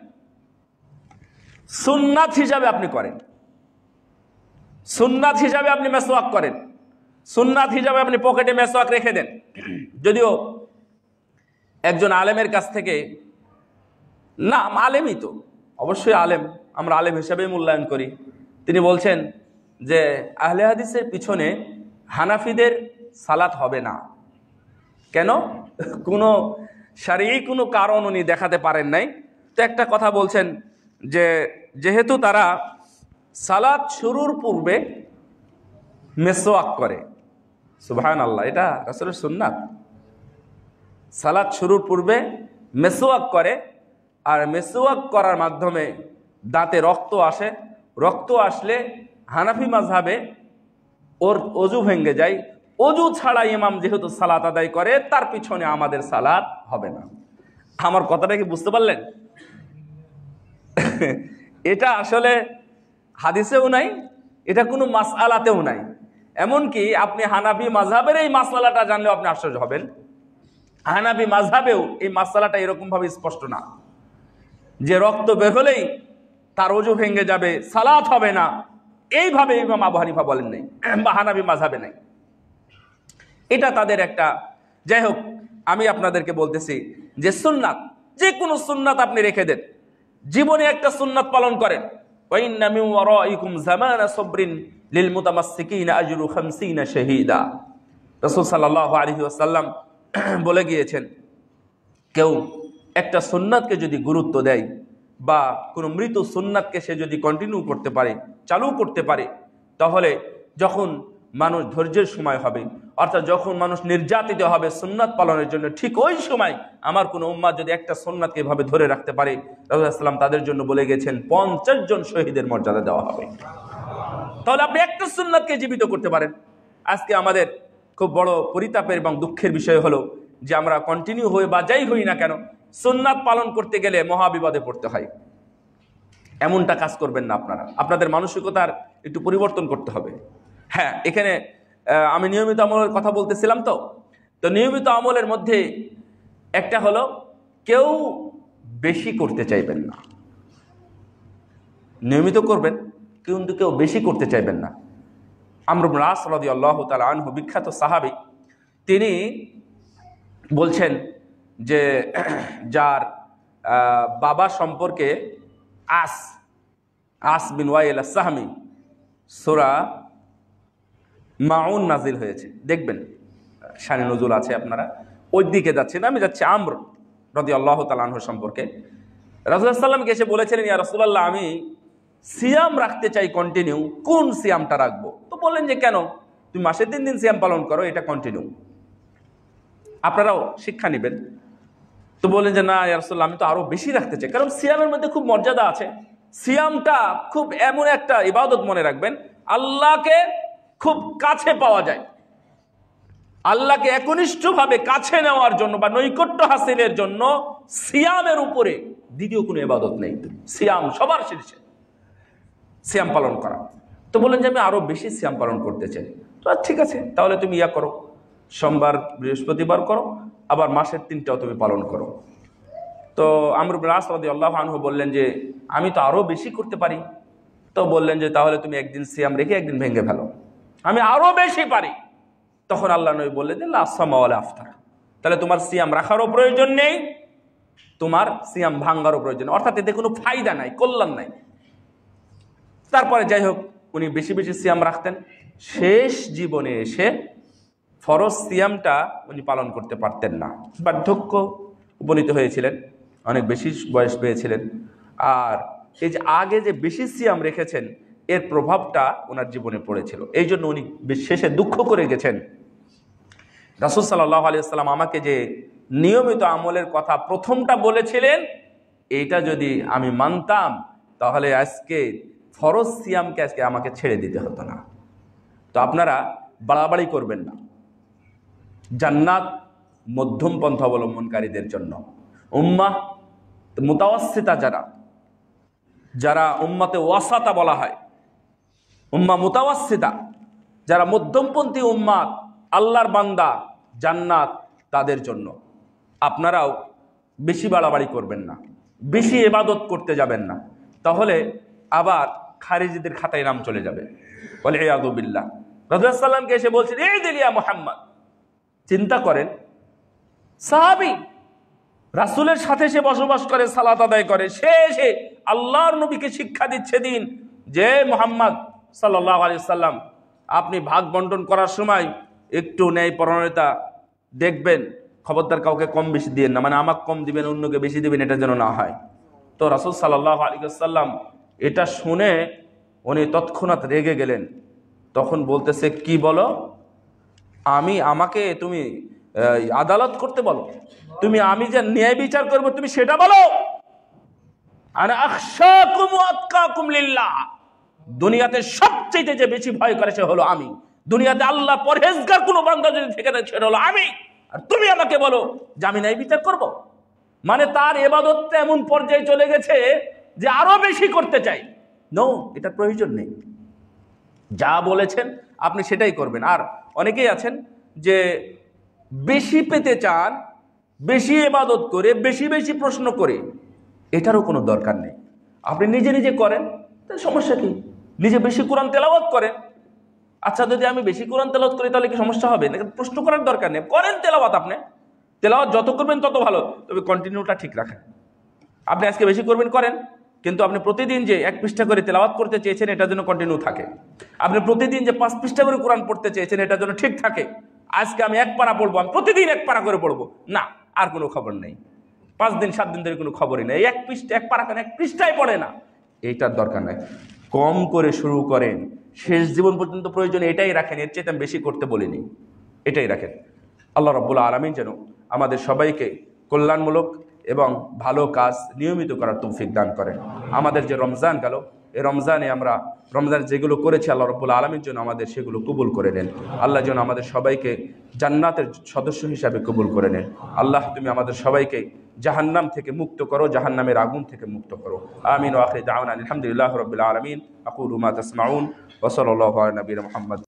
সুন্নাত হিসাবে আপনি করেন, সুন্নাত হিসাবে আপনি মেসওয়াক করেন, সুন্নাত হিসাবে আপনি পকেটে মেসওয়াক রেখে দেন। যদিও একজন আলেমের কাছ থেকে, না আলেমই তো, অবশ্যই আলেম, আমরা আলেম হিসাবেই মূল্যায়ন করি, তিনি বলছেন যে আহলে হাদিসের পিছনে হানাফিদের সালাত হবে না। কেন? কোনো শারঈ কোনো কারণ উনি দেখাতে পারেন নাই। তো একটা কথা বলছেন যে যেহেতু তারা সালাত শুরুর পূর্বে মেসওয়াক করে, সুবহানাল্লাহ, এটা রাসূলের সুন্নাত। সালাত শুরুর পূর্বে মেসওয়াক করে, আর মেসওয়াক করার মাধ্যমে দাঁতে রক্ত আসে, রক্ত আসলে হানাফি মাযহাবে ওর অজু ভেঙে যায়। অজু ছাড়া ইমাম যেহেতু সালাত আদায় করে, তার পিছনে আমাদের সালাত হবে না। আমার কথাটা কি বুঝতে পারলেন? এটা আসলে হাদিসেও নাই, এটা কোনো মাসআলাতেও নাই। এমনকি আপনি হানাফি মাযহাবের এই মাসআলাটা জানলেও আপনি আশ্চর্য হবেন। হানাফি মাযহাবেও এই মাসআলাটা এরকম ভাবে স্পষ্ট না যে রক্ত বের হলেই তার ওযু ভেঙে যাবে, সালাত হবে না, এইভাবে ইমাম আবু হানিফা বলেন নাই বা হানাফি মাযহাবে নাই। এটা তাদের একটা, যাই হোক, আমি আপনাদেরকে বলতেছি যে সুন্নাত, যে কোনো সুন্নাত আপনি রেখে দেন, জীবনে একটা সুন্নাত পালন করেন। ওয়া ইন্না মিন ওয়ারাইকুম জামানা সাবরিন লিল মুতামাসসিকিনা আজরু 50 শাহীদা। রাসূল সাল্লাল্লাহু আলাইহি ওয়াসাল্লাম বলে গিয়েছেন, কেউ একটা সুন্নাতকে যদি গুরুত্ব দেয় বা কোনো মৃত সুন্নাতকে সে যদি কন্টিনিউ করতে পারে, চালু করতে পারে, তাহলে যখন মানুষ ধৈর্যের সময় হবে, অর্থাৎ যখন মানুষ নির্যাতিত হবে সুন্নাত পালনের জন্য, ঠিক ওই সময় আমার কোনো উম্মাত যদি একটা সুন্নাতকে এভাবে ধরে রাখতে পারে, রাসূলুল্লাহ সাল্লাল্লাহু আলাইহি ওয়াসাল্লাম তাদের জন্য বলে গেছেন 50 জন শহীদের মর্যাদা দেওয়া হবে। তাহলে আপনি একটা সুন্নাতকে জীবিত করতে পারেন। আজকে আমাদের খুব বড় পরিতাপের এবং দুঃখের বিষয় হলো যে আমরা কন্টিনিউ হয়ে বা যাই হই না কেন, সুন্নাত পালন করতে গেলে মহাবিপদে পড়তে হয়। এমনটা কাজ করবেন না আপনারা, আপনাদের মানসিকতার একটু পরিবর্তন করতে হবে। হ্যাঁ, এখানে আমি নিয়মিত আমলের কথা বলতেছিলাম, তো নিয়মিত আমলের মধ্যে একটা হলো কেউ বেশি করতে চাইবেন না। নিয়মিত করবেন কিন্তু কেউ বেশি করতে চাইবেন না। আমর ইবনে আস রাদিয়াল্লাহু তাআলা আনহু, বিখ্যাত সাহাবী, তিনি বলছেন যে যার বাবা সম্পর্কে আস বিন ওয়াইল আস-সাহমি সূরা মাউন নাজিল হয়েছে, দেখবেন শানে নজুল আছে, আপনারা ওই দিকে যাচ্ছেন, আমি যাচ্ছি আমর রাদিয়াল্লাহু তাআলা আনহু সম্পর্কে। রাসূলুল্লাহ সাল্লাল্লাহু আলাইহি ওয়াসাল্লাম এসে বলেছিলেন, ইয়া রাসূলুল্লাহ, আমি সিয়াম রাখতে চাই কন্টিনিউ, কোন সিয়ামটা রাখবো? তো বললেন যে কেন, তুমি মাসে 3 দিন সিয়াম পালন করো, এটা কন্টিনিউ, আপনারাও শিক্ষা নেবেন। তো বললেন যে না ইয়া রাসূলুল্লাহ, আমি তো আরো বেশি রাখতে চাই, কারণ সিয়ামের মধ্যে খুব মর্যাদা আছে। সিয়ামটা খুব এমন একটা ইবাদত, মনে রাখবেন, আল্লাহকে খুব কাছে পাওয়া যায়। আল্লাহকে একনিষ্ঠভাবে কাছে নেওয়ার জন্য বা নৈকট্য হাসিলের জন্য সিয়ামের উপরে দ্বিতীয় কোনো ইবাদত নেই। সিয়াম সবার শীর্ষে, সিয়াম পালন করা। তো বললেন যে আমি আরো বেশি সিয়াম পালন করতে চাই। তো ঠিক আছে, তাহলে তুমি ইয়া করো, সোমবার বৃহস্পতিবার করো, আবার মাসের 3টাও তুমি পালন করো। তো আমর ইবনে আস রাদিয়াল্লাহু আনহু বললেন যে আমি তো আরো বেশি করতে পারি। তো বললেন যে তাহলে তুমি একদিন সিয়াম রেখে একদিন ভেঙে ফেলো। আমি আরো বেশি পারি, তখন আল্লাহ নবী বললেন যে লা সাওমা ওয়ালা ইফতার, তাহলে তোমার সিয়াম রাখারও প্রয়োজন নেই, তোমার সিয়াম ভাঙ্গারও প্রয়োজন নেই, অর্থাৎ এতে কোনো ফায়দা নাই, কল্যাণ নাই। তারপরে যাই হোক, উনি বেশি বেশি সিয়াম রাখতেন। শেষ জীবনে এসে ফরজ সিয়ামটা উনি পালন করতে পারতেন না, বার্ধক্য উপনীত হয়েছিলেন, অনেক বেশি বয়স পেয়েছিলেন। আর এই যে আগে যে বেশি সিয়াম রেখেছেন এর প্রভাবটা ওনার জীবনে পড়েছিল, এই জন্য উনি শেষে দুঃখ করে গেছেন। রাসূল সাল্লাল্লাহু আলাইহি ওয়াসাল্লাম আমাকে যে নিয়মিত আমলের কথা প্রথমটা বলেছিলেন, এইটা যদি আমি মানতাম তাহলে আজকে ফরজ সিয়ামকে আজকে আমাকে ছেড়ে দিতে হতো না। তো আপনারা বাড়াবাড়ি করবেন না। জান্নাত মধ্যম পন্থা অবলম্বনকারীদের জন্য। উম্মাহ মুতাওয়াসসিতা, যারা উম্মাতে ওয়াসাতা বলা হয়, উম্মাহ মুতাওয়াসসিতা, যারা মধ্যমপন্থী উম্মাত, আল্লাহর বান্দা, জান্নাত তাদের জন্য। আপনারাও বেশি বাড়াবাড়ি করবেন না, বেশি ইবাদত করতে যাবেন না, তাহলে আবার খারিজিদের খাতায় নাম চলে যাবে। বলে ইয়াযু বিল্লাহ। রাসূলুল্লাহ সাল্লাল্লাহু আলাইহি ওয়াসাল্লামকে এসে বলছেন, এই দিলিয়া মুহাম্মদ, চিন্তা করেন সাহাবী রাসূলের সাথে সে বসবাস করে, সালাত আদায় করে, সে এসে আল্লাহর নবীকে শিক্ষা দিচ্ছে দিন, যে মুহাম্মদ সাল্লাল্লাহু আলাইহি ওয়াসাল্লাম আপনি ভাগ বন্টন করার সময় একটু ন্যায় পরায়ণতা দেখবেন, খবরদার কাউকে কম বেশি দিবেন না, মানে আমাকে কম দিবেন অন্যকে বেশি দিবেন, এটা যেন না হয়। তো রাসূল সাল্লাল্লাহু আলাইহি ওয়াসাল্লাম এটা শুনে উনি তৎক্ষণাৎ রেগে গেলেন। তখন বলতেছে, কি বলো? আমাকে তুমি আদালত করতে বলো? আমি যে ন্যায় বিচার করব তুমি সেটা বলো? আনা আখশাকুম ওয়া আতকাকুম লিল্লাহ, দুনিয়াতে সবচেয়ে যে বেশি ভয় করে সে হলো আমি। দুনিয়াতে আল্লাহ পরহেজগার কোনো বান্দা যদি থেকে থাকে সেটা হলো আমি, আর তুমি আমাকে বলো যে আমি ন্যায় বিচার করব? মানে তার ইবাদতটা এমন পর্যায়ে চলে গেছে যে আরো বেশি করতে চাই। নো, এটা প্রয়োজন নেই। যা বলেছেন আপনি সেটাই করবেন। আর অনেকেই আছেন যে বেশি পেতে চান, বেশি ইবাদত করে, বেশি বেশি প্রশ্ন করে, এটারও কোনো দরকার নেই। আপনি নিজে নিজে করেন, তাহলে সমস্যা কি? নিজে বেশি কোরআন তেলাওয়াত করেন। আচ্ছা, যদি আমি বেশি কোরআন তেলাওয়াত করি তাহলে কি সমস্যা হবে? প্রশ্ন করার দরকার নেই, করেন তেলাওয়াত। আপনি তেলাওয়াত যত করবেন তত ভালো, তবে কন্টিনিউটা ঠিক রাখেন। আপনি আজকে বেশি করবেন, করেন, কিন্তু আপনি প্রতিদিন যে 1 পৃষ্ঠা করে তেলাওয়াত করতে চেয়েছেন এটা যেন কন্টিনিউ থাকে। আপনি প্রতিদিন যে 5 পৃষ্ঠা করে কোরআন পড়তে চেয়েছেন এটা যেন ঠিক থাকে। আজকে আমি 1 পারা পড়বো, আমি প্রতিদিন 1 পারা করে পড়বো না, আর কোনো খবর নেই। 5 দিন 7 দিন ধরে কোনো খবরই নেই, 1 পৃষ্ঠা 1 পারা কেন 1 পৃষ্ঠায় পড়ে না, এইটার দরকার নাই। কম করে শুরু করেন, শেষ জীবন পর্যন্ত প্রয়োজন এটাই রাখেন, এর চেয়ে আমি বেশি করতে বলিনি, এটাই রাখেন। আল্লাহ রাব্বুল আলামিন যেন আমাদের সবাইকে কল্যাণমূলক এবং ভালো কাজ নিয়মিত করার তৌফিক দান করেন। আমাদের যে রমজান গেল, এই রমজানে আমরা যেগুলো করেছি আল্লাহ রাব্বুল আলামিন যেন আমাদের সেগুলো কবুল করে নেন। আল্লাহ যেন আমাদের সবাইকে জান্নাতের সদস্য হিসাবে কবুল করে নেন। আল্লাহ তুমি আমাদের সবাইকে জাহান্নাম থেকে মুক্ত করো, জাহান্নামের আগুন থেকে মুক্ত করো। আমিন ওয়া আখিরু দাওয়ানা আলহামদুলিল্লাহি রাব্বিল আলামিন। আকুলু মা তাসমাউন ওয়া সাল্লাল্লাহু আলা নবিয়িনা মুহাম্মদ।